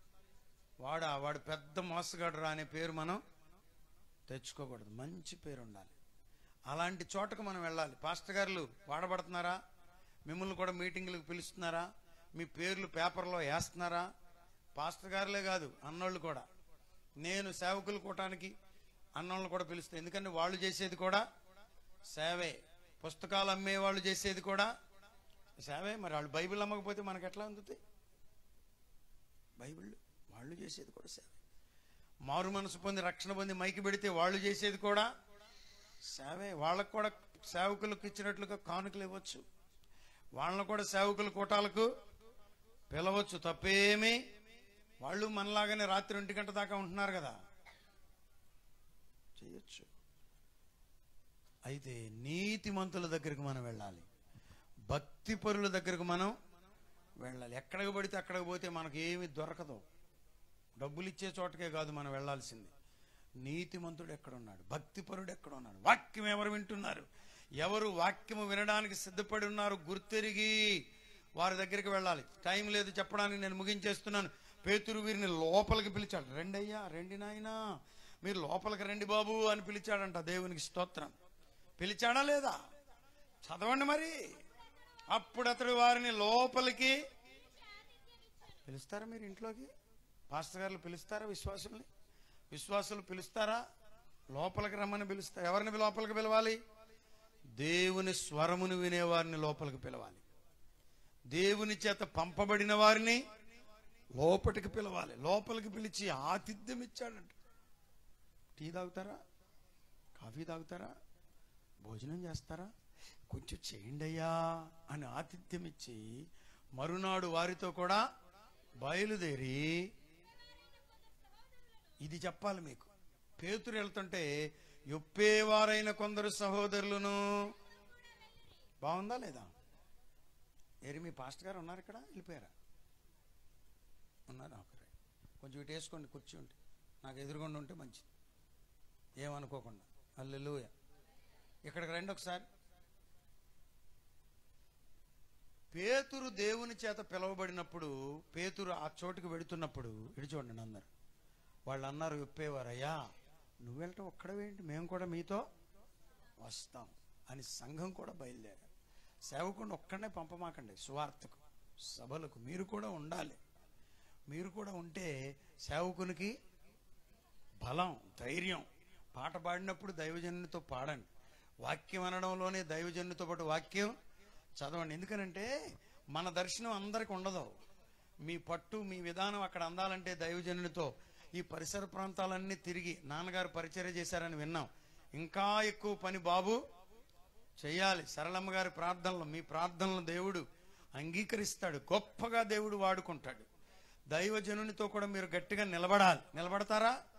వాడు పెద్ద మోసగాడు రా అనే పేరు మనం తెచ్చుకోకూడదు. మంచి పేరు ఉండాలి. అలాంటి చోటకు మనం వెళ్ళాలి. పాస్టర్ గారులు వాడబడుతున్నారా? మిమ్మల్ని కూడా మీటింగులకు పిలుస్తున్నారా? మీ పేర్లు పేపర్లో వేస్తున్నారా? పాస్టర్ గారులే కాదు, అన్నోళ్ళు కూడా. నేను సేవకులు కూటానికి అన్నోళ్ళని కూడా పిలుస్తాను. ఎందుకంటే వాళ్ళు చేసేది కూడా సేవే. పుస్తకాలు అమ్మే వాళ్ళు చేసేది కూడా సేవే. మరి వాళ్ళు బైబిల్ అమ్మకపోతే మనకు ఎట్లా అందుతాయి? బైబిల్ వాళ్ళు చేసేది కూడా సేవే. మారు మనసు పొంది రక్షణ పొంది మైకి పెడితే వాళ్ళు చేసేది కూడా సేవే. వాళ్ళకు కూడా సేవకులకు ఇచ్చినట్లుగా కానుకలు ఇవ్వచ్చు. వాళ్ళని కూడా సేవకుల కూటాలకు పిలవచ్చు. తప్పేమీ. వాళ్ళు మనలాగానే రాత్రి 1 గంట దాకా ఉంటున్నారు కదా, చేయొచ్చు. అయితే నీతిమంతుల దగ్గరికి మనం వెళ్ళాలి, భక్తి పరుల దగ్గరకు మనం వెళ్ళాలి. ఎక్కడికి పడితే అక్కడికి పోతే మనకు ఏమి దొరకదు. డబ్బులు ఇచ్చే చోటకే కాదు మనం వెళ్ళాల్సింది. నీతిమంతుడు ఎక్కడున్నాడు? భక్తిపరుడు ఎక్కడున్నాడు? వాక్యం ఎవరు వింటున్నారు? ఎవరు వాక్యము వినడానికి సిద్ధపడి ఉన్నారు గుర్తెరిగి వారి దగ్గరికి వెళ్ళాలి. టైం లేదు చెప్పడానికి, నేను ముగించేస్తున్నాను. పేతురు వీరిని లోపలికి పిలిచాడు. రండి అయ్యా, రండి నాయనా, మీరు లోపలికి రండి బాబు అని పిలిచాడంట. దేవునికి స్తోత్రం. పిలిచాడా లేదా? చదవండి మరి. అప్పుడు అతడు వారిని లోపలికి పిలుస్తారా? మీరు ఇంట్లోకి పాస్టర్ గారు పిలుస్తారా? విశ్వాసులు పిలుస్తారా? లోపలికి రమ్మని పిలుస్తారు. ఎవరిని లోపలికి పిలవాలి? దేవుని స్వరమును వినేవారిని లోపలికి పిలవాలి. దేవుని చేత పంపబడిన వారిని లోపలికి పిలవాలి. లోపలికి పిలిచి ఆతిథ్యం ఇచ్చాడంట. టీ తాగుతారా? కాఫీ తాగుతారా? భోజనం చేస్తారా? కొంచెం చేయండి అయ్యా అని ఆతిథ్యం ఇచ్చి మరునాడు వారితో కూడా బయలుదేరి, ఇది చెప్పాలి మీకు. పేతురు వెళ్తుంటే యొప్పేవారైన కొందరు సహోదరులను. బాగుందా లేదా? మీ పాస్టర్ గారు ఉన్నారు ఇక్కడ? వెళ్ళిపోయారా? ఉన్నారా? ఒకరే కొంచెం ఇటు వేసుకోండి, కుర్చీ ఉంటే నాకు ఎదురుగుండా ఉంటే మంచిది, ఏమనుకోకుండా. హల్లెలూయా. ఇక్కడికి రండి ఒకసారి. పేతురు దేవుని చేత పిలువబడినప్పుడు, పేతురు ఆ చోటుకు వెడుతున్నప్పుడు, ఇటు చూడండి అందరు వాళ్ళు అన్నారు, చెప్పేవారయ్యా నువ్వు వెళ్ళటం ఒక్కడవేంటి, మేము కూడా మీతో వస్తాం అని. సంఘం కూడా బయలుదేరారు. సేవకుడిని ఒక్కడనే పంపమాకండి, సువార్తకు సభలకు మీరు కూడా ఉండాలి. మీరు కూడా ఉంటే సేవకునికి బలం, ధైర్యం. పాట పాడినప్పుడు దైవజనునితో పాడండి. వాక్యం అనడంలోనే దైవజనునితో పాటు వాక్యం చదవండి. ఎందుకనంటే మన దర్శనం అందరికి ఉండదు. మీ పట్టు, మీ విధానం అక్కడ అందాలంటే దైవజనునితో. ఈ పరిసర ప్రాంతాలన్నీ తిరిగి నాన్నగారు పరిచర్య చేశారని విన్నాం. ఇంకా ఎక్కువ పని బాబు చెయ్యాలి. సరళమ్మ గారి ప్రార్థనలు, మీ ప్రార్థనలు దేవుడు అంగీకరిస్తాడు. గొప్పగా దేవుడు వాడుకుంటాడు. దైవజనునితో కూడా మీరు గట్టిగా నిలబడాలి. నిలబడతారా?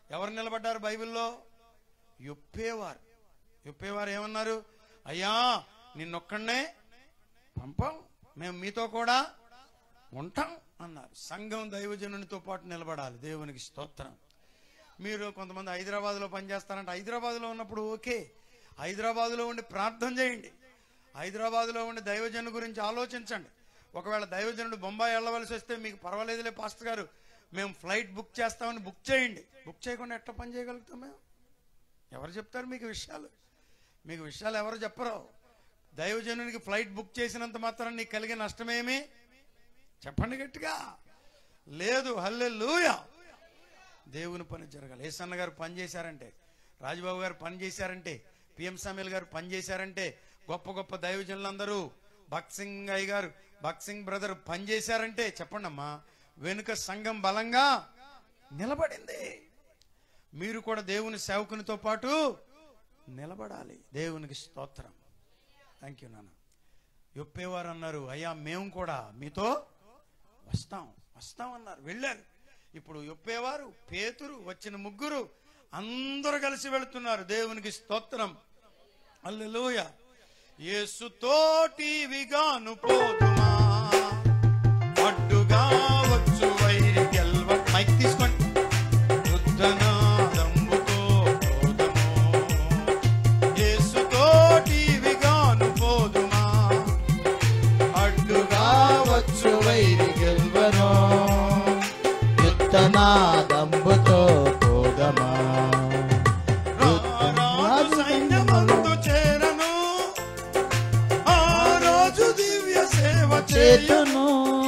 ఎవరు నిలబడ్డారు బైబిల్లో? యొప్పేవారు. యొప్పేవారు ఏమన్నారు? అయ్యా నిన్నొక్కడనే పంపం, మేము మీతో కూడా ఉంటాం అన్నారు. సంఘం దైవజనునితో పాటు నిలబడాలి. దేవునికి స్తోత్రం. మీరు కొంతమంది హైదరాబాద్లో పనిచేస్తారంటే, హైదరాబాద్లో ఉన్నప్పుడు ఓకే, హైదరాబాద్లో ఉండి ప్రార్థన చేయండి, హైదరాబాద్లో ఉండి దైవజను గురించి ఆలోచించండి. ఒకవేళ దైవజనుడు బొంబాయి వెళ్ళవలసి వస్తే మీకు పర్వాలేదులే పాస్టర్ గారు, మేము ఫ్లైట్ బుక్ చేస్తామని బుక్ చేయండి. బుక్ చేయకుండా ఎట్లా పని చేయగలుగుతాం మేము? ఎవరు చెప్తారు మీకు విషయాలు? మీకు విషయాలు ఎవరు చెప్పరు. దైవజనునికి ఫ్లైట్ బుక్ చేసినంత మాత్రం నీకు కలిగే నష్టమేమి? చెప్పండి గట్టిగా. లేదు. హల్లెలూయా. దేవుని పని జరగాలి. ఏసన్న గారు పని చేశారంటే, రాజబాబు గారు పని చేశారంటే, పిఎం సమీల్ గారు పని చేశారంటే, గొప్ప గొప్ప దైవజనులందరూ, భక్సింగ్ అయ్య గారు, భక్సింగ్ బ్రదర్ పని చేశారంటే చెప్పండి అమ్మా, వెనుక సంఘం బలంగా నిలబడింది. మీరు కూడా దేవుని సేవకునితో పాటు నిలబడాలి. దేవునికి స్తోత్రం. థ్యాంక్ యూ నాన్న. యొప్పేవారు అన్నారు, అయ్యా మేము కూడా మీతో వస్తాం అన్నారు. వెళ్ళారు. ఇప్పుడు యొప్పేవారు, పేతురు, వచ్చిన ముగ్గురు అందరూ కలిసి వెళుతున్నారు. దేవునికి స్తోత్రం. హల్లెలూయా. యేసుతోటి విగాను పోదుమా, అడ్డుగా వచ్చు వైరి గెల్వ. మైక్ తీసుకోండి. యుద్ధనాదంబుతో పోదుము, యేసుతోటి విగాను పోదుమా, అడ్డుగా వచ్చు వైరి గెల్వను, యుద్ధనాదంబుతో పోదమా. రాజు సైన్యమందు చేరను, ఆ రోజు దివ్య సేవ చేయును.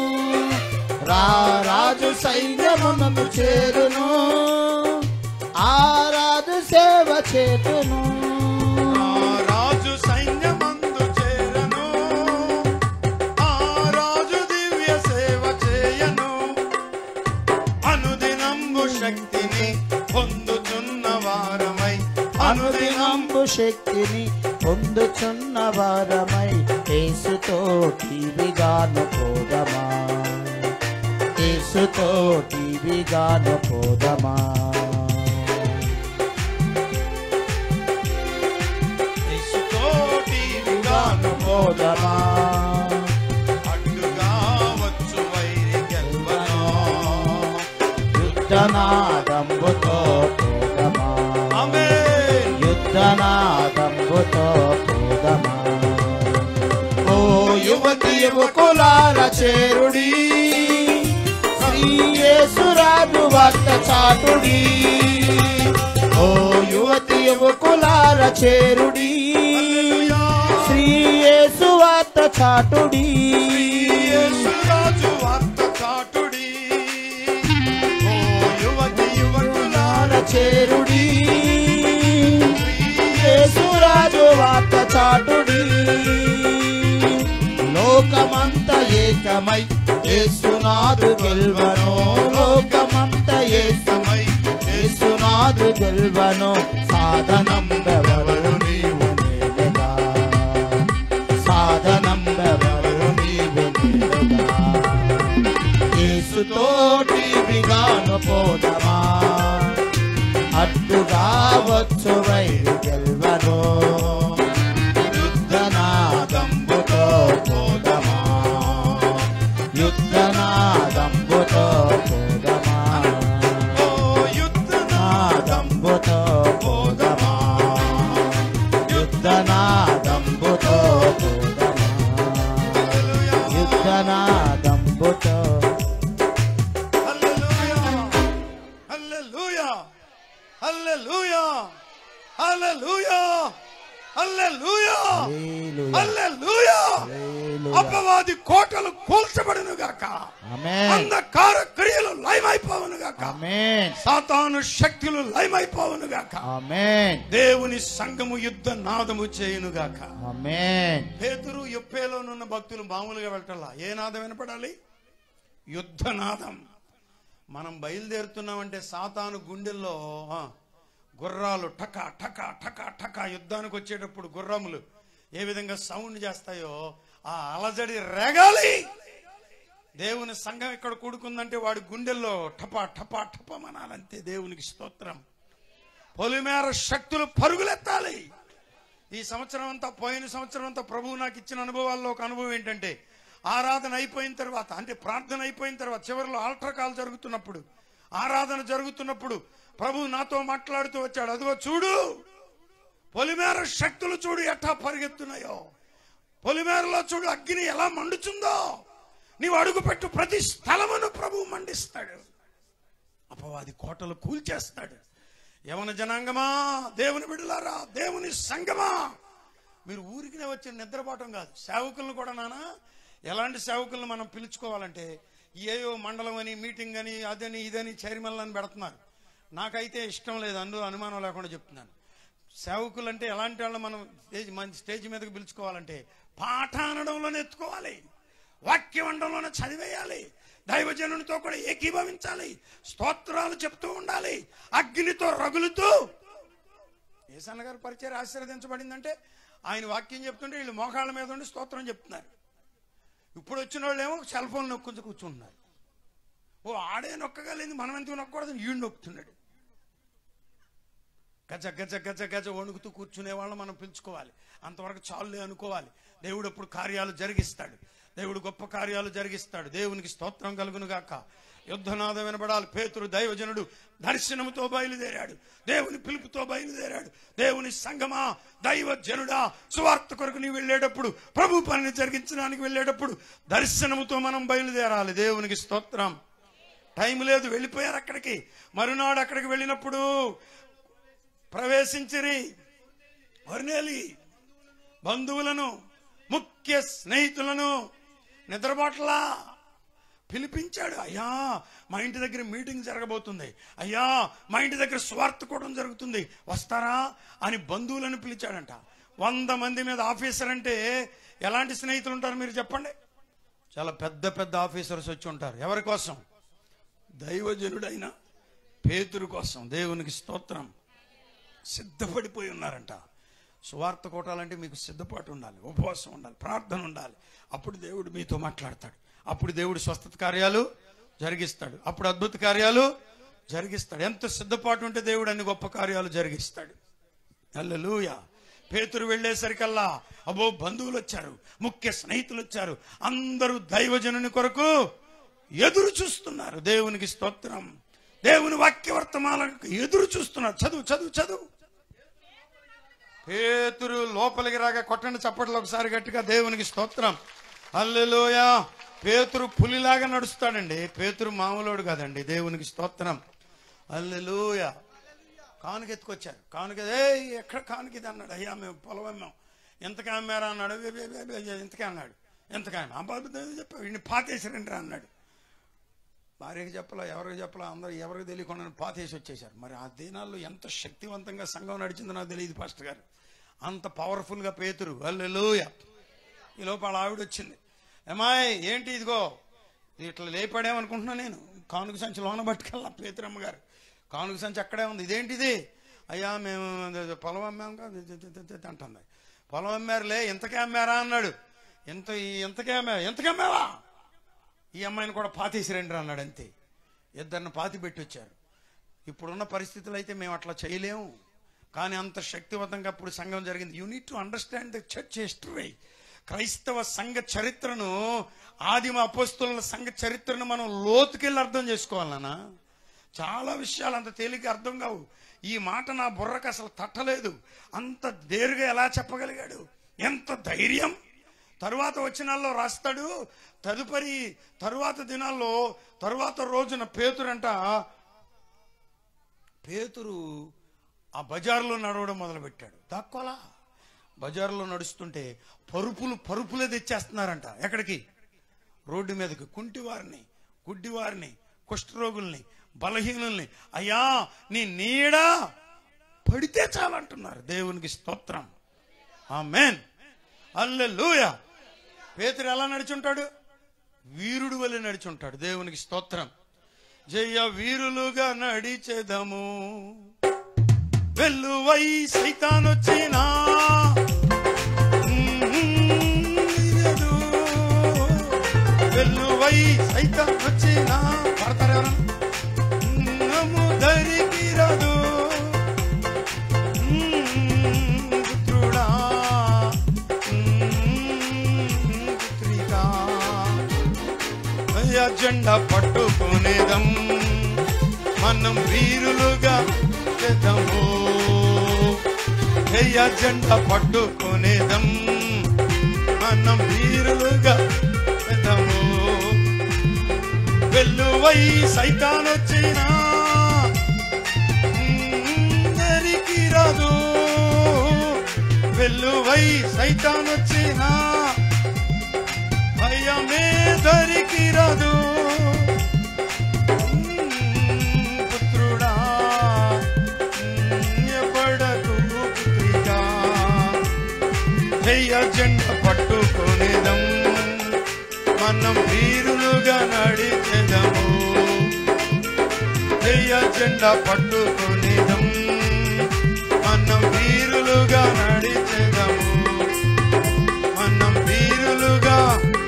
రాజు సైన్యమునందు చేరును, ఆ రాజు సేవ చేతును. రాజు సైన్యమందు చేరను, ఆ రాజు దివ్య సేవ చేయను. అనుదినంబు శక్తిని పొందుచున్న వారమై, అనుదినంబు శక్తిని పొందుచున్న వారమై, యేసుతోటి విగాను పోదమా, యేసుతోటి విగాను పోదమా. యేసుతోటి విగాను పోదమా, అడ్డుగా వచ్చు వైరి గెల్వను, యుద్ధనాదంబుతో పోదమా. ఆమేన్. యుద్ధనాదంబుతో పోదమా. ఓ యువతి యువకులార చేరుడి, యేసురాజు వార్త చాటుడి. ఓ యువతి యువకులార చేరుడి, శ్రీ యేసు వార్త చాటుడి. యేసురాజు వార్త చాటుడి. ఓ యువతి యువకులార చేరుడి, యేసురాజు వార్త చాటుడి. లోకమంత ఏకమై యేసునాథు గెల్వను, లోకమంత ఏకమై యేసునాథు గెల్వను. సాధనంబెవరు నీవు నేనుగా, సాధనంబెవరు నీవు నేనుగా. యేసుతోటి విగాను పోదమా, అడ్డుగా వచ్చు వైరి గెల్వను, యుద్ధనాదంబుతో పోదమా, యుద్ధనాదంబుతో పోదమా. ఓ యుద్ధనాదంబుతో పోదమా, యుద్ధనాదంబుతో పోదమా, యుద్ధనాదంబుతో. హల్లెలూయా, హల్లెలూయా, హల్లెలూయా, హల్లెలూయా, హల్లెలూయా, హల్లెలూయా. అపవాది కోటలు కూల్చబడును గాక, అంధకార క్రియలు లయమైపోవును గాక, సాతాను శక్తులు లయమైపోవును గాక. దేవుని సంఘము యుద్ధ నాదము చేయును గాక. పేతురు యొప్పేలోనున్న భక్తులు మామూలుగా వెళ్ళటల్లా. ఏ నాదం వినపడాలి? యుద్ధ నాదం. మనం బయలుదేరుతున్నామంటే సాతాను గుండెల్లో గుర్రాలు టక టక టక టక యుద్ధానికి వచ్చేటప్పుడు గుర్రములు ఏ విధంగా సౌండ్ చేస్తాయో ఆ అలజడి రేగాలి. దేవుని సంఘం ఇక్కడ కూడుకుందంటే వాడి గుండెల్లో టపా టపా టపమనాలంతే. దేవునికి స్తోత్రం. పొలిమేర శక్తులు పరుగులెత్తాలి. ఈ సంవత్సరం అంతా, పోయిన సంవత్సరం అంతా ప్రభువు నాకు ఇచ్చిన అనుభవాల్లో ఒక అనుభవం ఏంటంటే, ఆరాధన అయిపోయిన తర్వాత, అంటే ప్రార్థన అయిపోయిన తర్వాత చివరిలో ఆల్టర్ కాల్ జరుగుతున్నప్పుడు, ఆరాధన జరుగుతున్నప్పుడు ప్రభువు నాతో మాట్లాడుతూ వచ్చాడు. అదిగో చూడు, పొలిమేర శక్తులు చూడు ఎట్టా పరిగెత్తున్నాయో, పొలిమేరలో చూడు అగ్ని ఎలా మండుతుందో, నీవు అడుగుపెట్టు ప్రతి స్థలమును ప్రభువు మండిస్తాడు. అపవాది కోటలు కూల్చేస్తాడు. యవన జనాంగమా, దేవుని బిడ్డలారా, దేవుని సంగమా, మీరు ఊరికినే వచ్చిన నిద్రపోవటం కాదు. సేవకులను కూడా నానా, ఎలాంటి సేవకులను మనం పిలుచుకోవాలంటే, ఏయో మండలం అని, మీటింగ్ అని, అదని ఇదని, చైర్మన్ అని పెడుతున్నారు. నాకైతే ఇష్టం లేదు, అందులో అనుమానం లేకుండా చెప్తున్నాను. సేవకులు అంటే ఎలాంటి వాళ్ళు మనం మంచి స్టేజ్ మీదకి పిలుచుకోవాలంటే, పాఠ అనడంలోనే ఎత్తుకోవాలి, వాక్యం అనడంలోనే చదివేయాలి, దైవజనునితో కూడా ఏకీభవించాలి, స్తోత్రాలు చెప్తూ ఉండాలి, అగ్నితో రగులుతూ. యేసన్న గారి పరిచయం ఆశీర్వదించబడిందంటే ఆయన వాక్యం చెప్తుంటే వీళ్ళు మోకాళ్ళ మీద ఉండి స్తోత్రం చెప్తున్నారు. ఇప్పుడు వచ్చిన వాళ్ళు ఏమో సెల్ ఫోన్ నొక్కుంటూ కూర్చుంటున్నారు. ఓ ఆడే నొక్కగలేదు, మనం ఎందుకు నొక్కకూడదు, ఈడు నొక్కుతున్నాడు. గజ గజ గజ గజ వణుకుతూ కూర్చునే వాళ్ళు మనం పిలుచుకోవాలి. అంతవరకు చాలులే అనుకోవాలి. దేవుడు అప్పుడు కార్యాలు జరిగిస్తాడు. దేవుడు గొప్ప కార్యాలు జరిగిస్తాడు. దేవునికి స్తోత్రం కలుగును గాక. యుద్ధనాదం వినబడాలి. పేతురు దైవజనుడు దర్శనముతో బయలుదేరాడు, దేవుని పిలుపుతో బయలుదేరాడు. దేవుని సంగమా, దైవజనుడా, సువార్త కొరకు నీవు వెళ్ళేటప్పుడు, ప్రభు పనిని జరిగించడానికి వెళ్ళేటప్పుడు దర్శనముతో మనం బయలుదేరాలి. దేవునికి స్తోత్రం. టైం లేదు, వెళ్ళిపోయారు అక్కడికి. మరునాడు అక్కడికి వెళ్ళినప్పుడు ప్రవేశించిరి. కొర్నేలి బంధువులను, ముఖ్య స్నేహితులను నిద్రబాట్లా పిలిపించాడు. అయ్యా, మా ఇంటి దగ్గర మీటింగ్ జరగబోతుంది, అయ్యా మా ఇంటి దగ్గర స్వార్థ కూడం జరుగుతుంది, వస్తారా అని బంధువులను పిలిచాడంట. 100 మంది మీద ఆఫీసర్ అంటే ఎలాంటి స్నేహితులు ఉంటారు మీరు చెప్పండి? చాలా పెద్ద పెద్ద ఆఫీసర్స్ వచ్చి ఉంటారు. ఎవరి కోసం? దైవజనుడైన పేతురు కోసం. దేవునికి స్తోత్రం. సిద్ధపడిపోయి ఉన్నారంట. సువార్త కోటాలంటే మీకు సిద్ధపాటు ఉండాలి, ఉపవాసం ఉండాలి, ప్రార్థన ఉండాలి. అప్పుడు దేవుడు మీతో మాట్లాడతాడు. అప్పుడు దేవుడు స్వస్థత కార్యాలు జరిగిస్తాడు. అప్పుడు అద్భుత కార్యాలు జరిగిస్తాడు. ఎంత సిద్ధపాటు ఉంటే దేవుడు అన్ని గొప్ప కార్యాలు జరిగిస్తాడు. హల్లెలూయా. పేతురు వెళ్ళేసరికల్లా అబ్బో బంధువులు వచ్చారు, ముఖ్య స్నేహితులు వచ్చారు. అందరూ దైవజనుని కొరకు ఎదురు చూస్తున్నారు. దేవునికి స్తోత్రం. దేవుని వాక్య వర్తమానాలకు ఎదురు చూస్తున్నారు. చదువు చదువు చదువు. పేతురు లోపలికి రాగా, కొట్టండి చప్పట్లు ఒకసారి గట్టిగా. దేవునికి స్తోత్రం. హల్లెలూయా. పేతురు పులిలాగా నడుస్తాడండి. పేతురు మామూలుడు కాదండి. దేవునికి స్తోత్రం. హల్లెలూయా. కానుక ఎత్తుకొచ్చారు. కానుక, ఎక్కడ కానుక ఇది అన్నాడు. అయ్యా మేము పొలం అమ్మాం. ఎంతగా అమ్మారా అన్నాడు. ఎంతకే అన్నాడు. ఎంతగా చెప్పా, వీడిని పాతేసారండి అన్నాడు. భార్యకి చెప్పలా, ఎవరికి చెప్పలా, అందరూ ఎవరికి తెలియకుండా పాతేసి వచ్చేసారు. మరి ఆ దినాల్లో ఎంత శక్తివంతంగా సంఘం నడిచిందో నాకు తెలియదు పాస్టర్ గారు. అంత పవర్ఫుల్గా పేతురు. హల్లెలూయా. ఈ లోపల ఆవిడ వచ్చింది. ఏమాయ్ ఏంటి ఇదిగో ఇట్లా లేపాడేమనుకుంటున్నా నేను. కానుక సంచి లోన పట్టుకెళ్ళా. పేతురమ్మ గారు కానుక సంచి అక్కడే ఉంది. ఇదేంటిది? అయ్యా మేము పొలం అమ్మాం కాదు అంటుంది. పొలం అమ్మారులే, ఎంతకే అమ్మారా అన్నాడు. ఎంతకే అమ్మావా? ఈ అమ్మాయిని కూడా పాతేసిరండి అన్నాడు. అంతే. ఇద్దరిని పాతి పెట్టి వచ్చారు. ఇప్పుడున్న పరిస్థితులు అయితే మేము అట్లా చేయలేము, కానీ అంత శక్తివంతంగా ఇప్పుడు సంఘం జరిగింది. You need to understand the church history. క్రైస్తవ సంఘ చరిత్రను, ఆదిమ అపోస్తలుల సంఘ చరిత్రను మనం లోతుకెళ్ళి అర్థం చేసుకోవాలన్నా. చాలా విషయాలు అంత తేలిక అర్థం కావు. ఈ మాట నా బుర్రకు అసలు తట్టలేదు. అంత దేరుగా ఎలా చెప్పగలిగాడు? ఎంత ధైర్యం! తరువాత వచనాల్లో రాస్తాడు. తరువాత దినాల్లో, తరువాత రోజున పేతురు ఆ బజార్లో నడవడం మొదలుపెట్టాడు. దాక్కోలా బజార్లో నడుస్తుంటే పరుపులే తెచ్చేస్తున్నారంట. ఎక్కడికి? రోడ్డు మీదకి. కుంటివారిని, గుడ్డివారిని, కుష్ఠరోగుల్ని, బలహీనుల్ని, అయ్యా నీ నీడ పడితే చాలంటున్నారు. దేవునికి స్తోత్రం. ఆమేన్. హల్లెలూయా. పేతురు ఎలా నడుచుంటాడు? వీరుడు వలె నడుచుంటాడు. దేవునికి స్తోత్రం. జయ వీరులుగా నడిచెదము, వెల్లువై సైతానొచ్చినా వెల్లువ వెల్లువై సైతం వచ్చిన పడతారు దరికి రాదు పుత్రుడా పుత్రికా జెండా పట్టుకునేదం మనం వీరులుగా చేద్దాము జెండా పట్టుకునేదం మనం వీరులుగా చేద్దాము వెల్లువై సైతాన్ వచ్చినా దరికి రాదు వెల్లువై సైతాన్ వచ్చినా భయమే దరికి రాదు పుత్రుడా పడకు పుత్రికా జెండా పట్టుకునేదం మనం వీరులుగా నడిచెదము జెండా పట్టుకునేదం మనం వీరులుగా నడిచెదము మనం వీరులుగా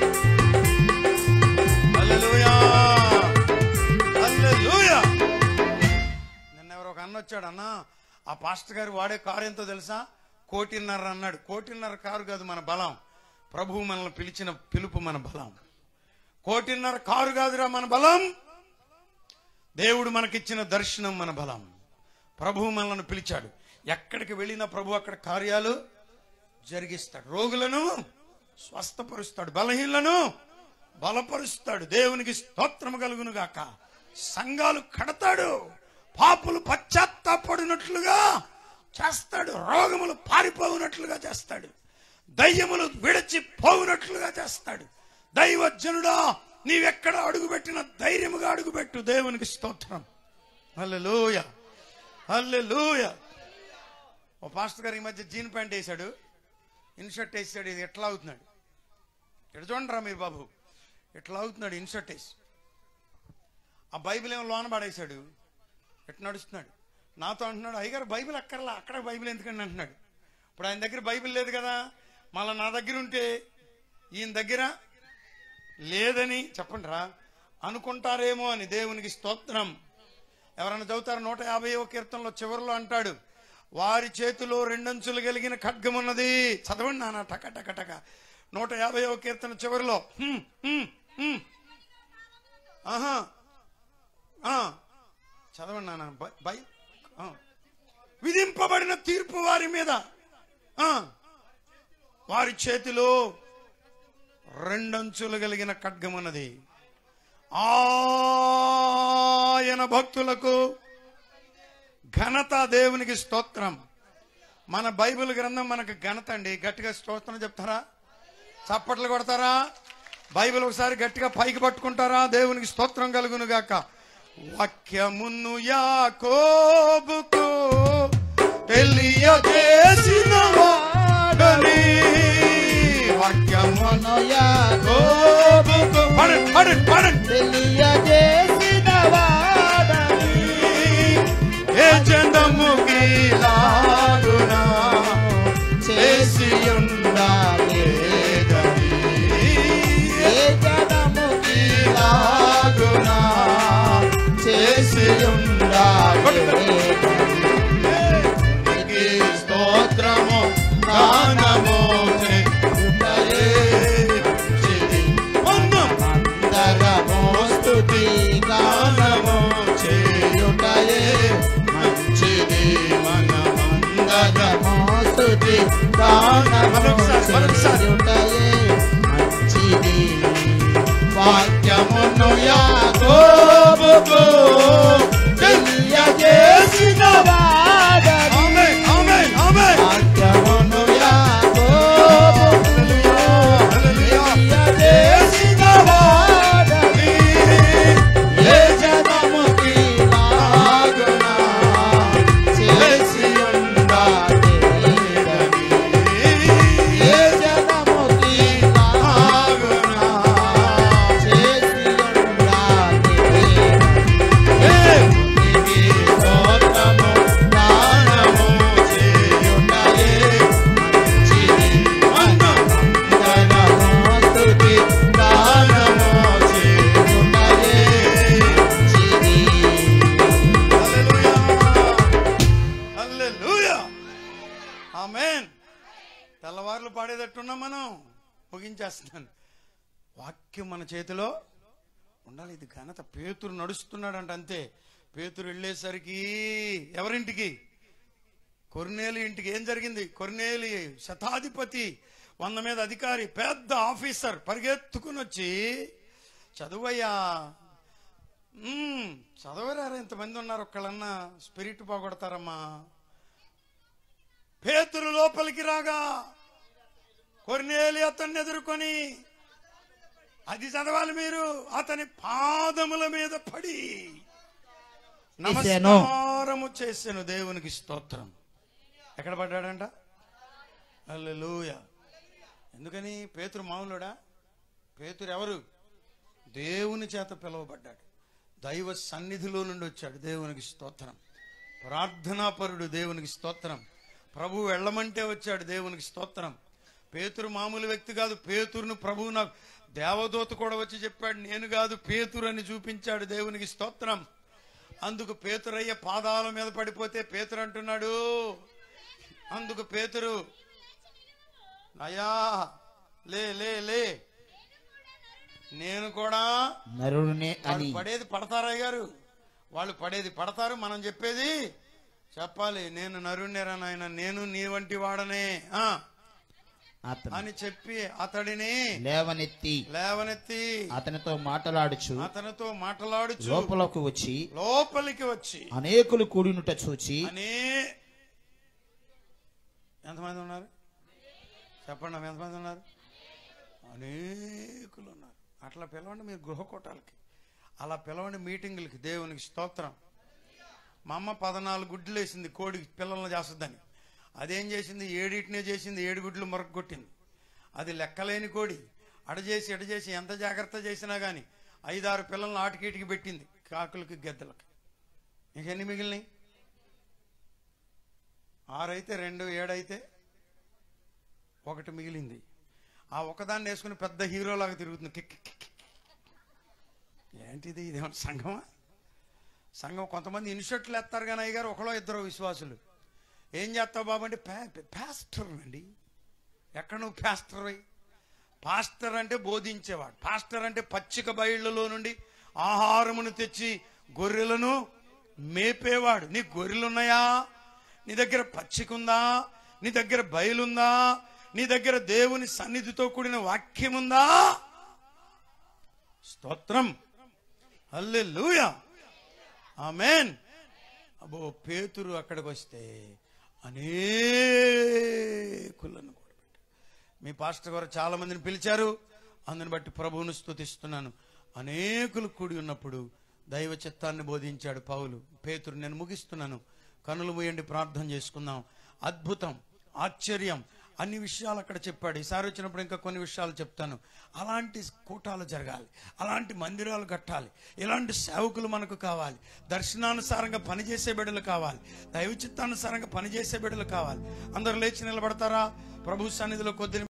హల్లెలూయా హల్లెలూయా. నిన్న ఎవరో ఒక అన్న వచ్చాడు, అన్న ఆ పాస్టర్ గారు వాడే కారు ఎంతో తెలుసా? 1.5 అన్నాడు. 1.5 కారు కాదు మన బలం, ప్రభువు మనల్ని పిలిచిన పిలుపు మన బలం. 1.5 కారు కాదురా మన బలం, దేవుడు మనకిచ్చిన దర్శనం మన బలం. ప్రభువు మనల్ని పిలిచాడు, ఎక్కడికి వెళ్ళినా ప్రభు అక్కడ కార్యాలు జరిగిస్తాడు. రోగులను స్వస్థపరుస్తాడు, బలహీనలను బలపరుస్తాడు. దేవునికి స్తోత్రము కలుగును గాక. సంఘాలు కడతాడు, పాపులు పశ్చాత్తాపడినట్లుగా చేస్తాడు, రోగములు పారిపోవునట్లుగా చేస్తాడు, దయ్యములు విడిచిపోవునట్లుగా చేస్తాడు. దైవజనుడా, నీవెక్కడ అడుగుపెట్టిన ధైర్యముగా అడుగుపెట్టు. దేవునికి స్తోత్రం. హల్లెలూయా హల్లెలూయా. ఓ పాస్టర్ గారు ఈ మధ్య జీన్ ప్యాంట్ వేసాడు, ఇన్షర్ట్ వేసాడు. ఇది ఎట్లా అవుతున్నాడు? ఎటు చూడండిరా మీరు బాబు, ఎట్లా అవుతున్నాడు ఇన్షర్ట్ వేసి. ఆ బైబిల్ ఏమో లోన పడేశాడు, ఎట్లా నడుస్తున్నాడు. నాతో అంటున్నాడు, అయ్యగారు బైబిల్ అక్కర్లా, అక్కడ బైబిల్ ఎందుకండి అంటున్నాడు. ఇప్పుడు ఆయన దగ్గర బైబిల్ లేదు కదా, మళ్ళీ నా దగ్గర ఉంటే ఈయన దగ్గర లేదని చెప్పండి రా అనుకుంటారేమో అని. దేవునికి స్తోత్రం. ఎవరైనా చదువుతారు 150వ కీర్తనలో చివరిలో అంటాడు, వారి చేతిలో 2 అంచులు కలిగిన ఖడ్గం ఉన్నది. చదవండి నాన్న, టక టక టక. 150వ కీర్తన చివరిలో చదవండి నాన్న. విధింపబడిన తీర్పు వారి మీద, వారి చేతిలో 2 అంచులు కలిగిన ఖడ్గం ఉన్నది. ఆయన భక్తులకు ఘనత. దేవునికి స్తోత్రం. మన బైబిల్ గ్రంథం మనకు ఘనత అండి. గట్టిగా స్తోత్రం చెప్తారా? చప్పట్లు కొడతారా? బైబిల్ ఒకసారి గట్టిగా పైకి పట్టుకుంటారా? దేవునికి స్తోత్రం కలుగును గాక. వాక్యమును యాకోబుకు తెలియజేసిన వాడని, వాక్యమును యాకోబుకు తెలియజేసిన వాడని, ఏ జనముకి లాగునా చేసి ఉండాలేదని, ఏ జనముకి లాగునా చేసి ఉండాలేదని. స్తోత్రము గానము అందర ముగించేస్తున్నాను. వాక్యం మన చేతిలో ఉండాలి. ఇది ఘనత. పేతురు నడుస్తున్నాడంట, అంతే. పేతురు వెళ్ళేసరికి ఎవరింటికి? కొర్నేలి ఇంటికి. ఏం జరిగింది? కొర్నేలి శతాధిపతి, 100 మీద అధికారి, పెద్ద ఆఫీసర్ పరిగెత్తుకుని వచ్చి, చదువయ్యా, చదవరారా, ఇంతమంది ఉన్నారు, ఒక్కళ్ళన్నా స్పిరిట్ పోగొడతారమ్మా. పేతురు లోపలికి రాగా కొర్నేలి అతన్ని ఎదుర్కొని, అది చదవాలి మీరు, అతని పాదముల మీద పడి నమస్కారము చేసెను. దేవునికి స్తోత్రం. ఎక్కడ పడ్డాడంట? హల్లెలూయా. ఎందుకని? పేతురు మామూలుడా? పేతురు ఎవరు? దేవుని చేత పిలువబడ్డాడు, దైవ సన్నిధిలో నుండి వచ్చాడు. దేవునికి స్తోత్రం. ప్రార్థనాపరుడు. దేవునికి స్తోత్రం. ప్రభు వెళ్ళమంటే వచ్చాడు. దేవునికి స్తోత్రం. పేతురు మామూలు వ్యక్తి కాదు. పేతురును ప్రభువు నాకు దేవదూత కూడా వచ్చి చెప్పాడు, నేను కాదు పేతురు అని చూపించాడు. దేవునికి స్తోత్రం. అందుకు పేతురయ్య పాదాల మీద పడిపోతే పేతురు అంటున్నాడు, అందుకు పేతురు, అయ్యా లే లే లే, నేను కూడా నరుణ్ణే అని. పడేది పడతారయ్య గారు, వాళ్ళు పడేది పడతారు, మనం చెప్పేది చెప్పాలి. నేను నరుణ్ణేరా నాయన, నేను నీ వంటి వాడనే అని చెప్పి అతడిని లేవనెత్తి అతనితో మాట్లాడుచు లోపలికి వచ్చి అనేకులు కూడినుట చూచి. ఎంతమంది ఉన్నారు చెప్పండి? ఎంతమంది ఉన్నారు? అనేకులు ఉన్నారు. అట్లా పిలవండి మీరు గృహకూటాలకి, అలా పిలవండి మీటింగులకి. దేవునికి స్తోత్రం. మా అమ్మ 14 గుడ్లు వేసింది కోడి పిల్లలను చేస్తుందని. అదేం చేసింది? 7 చేసింది, 7 గుడ్లు మొరగొట్టింది. అది లెక్కలేని కోడి. అడచేసి ఎంత జాగ్రత్త చేసినా కానీ 5-6 పిల్లలను ఆటికీటికి పెట్టింది, కాకులకి గెద్దలకి. ఇంకెన్ని మిగిలినాయి? 6 అయితే 2, 7 అయితే 1 మిగిలింది. ఆ ఒకదాన్ని వేసుకుని పెద్ద హీరోలాగా తిరుగుతుంది. ఏంటిది? ఇదేమన్నా సంఘమా? సంఘం కొంతమంది ఇన్షర్ట్లు వేస్తారు కానీ అయ్యగారు ఒకలో ఇద్దరు విశ్వాసులు. ఏం చేస్తావు బాబు అంటే, పాస్టర్ అండి. ఎక్కడ నువ్వు పాస్టర్ అయ్యి? పాస్టర్ అంటే బోధించేవాడు. పాస్టర్ అంటే పచ్చిక బయళ్ళలో నుండి ఆహారమును తెచ్చి గొర్రెలను మేపేవాడు. నీ గొర్రెలున్నాయా? నీ దగ్గర పచ్చికుందా? నీ దగ్గర బయలుందా? నీ దగ్గర దేవుని సన్నిధితో కూడిన వాక్యముందా? స్తోత్రం. హల్లెలూయా. ఆమేన్. అబ్బో, పేతురు అక్కడికి వస్తే అనేకులను కూడబెట్టాడు. మీ పాస్టర్ గారు చాలా మందిని పిలిచారు, అందుని బట్టి ప్రభువును స్తుతిస్తున్నాను. అనేకులు కూడి ఉన్నప్పుడు దైవ చిత్తాన్ని బోధించాడు పౌలు. పేతురు, నేను ముగిస్తున్నాను, కనులు మూయండి, ప్రార్థన చేసుకుందాం. అద్భుతం, ఆశ్చర్యం, అన్ని విషయాలు అక్కడ చెప్పాడు. ఈసారి వచ్చినప్పుడు ఇంకా కొన్ని విషయాలు చెప్తాను. అలాంటి కూటాలు జరగాలి, అలాంటి మందిరాలు కట్టాలి, ఇలాంటి సేవకులు మనకు కావాలి. దర్శనానుసారంగా పనిచేసే బిడ్డలు కావాలి, దైవ చిత్తానుసారంగా పనిచేసే బిడ్డలు కావాలి. అందరూ లేచి నిలబడతారా? ప్రభు సన్నిధిలో కొద్ది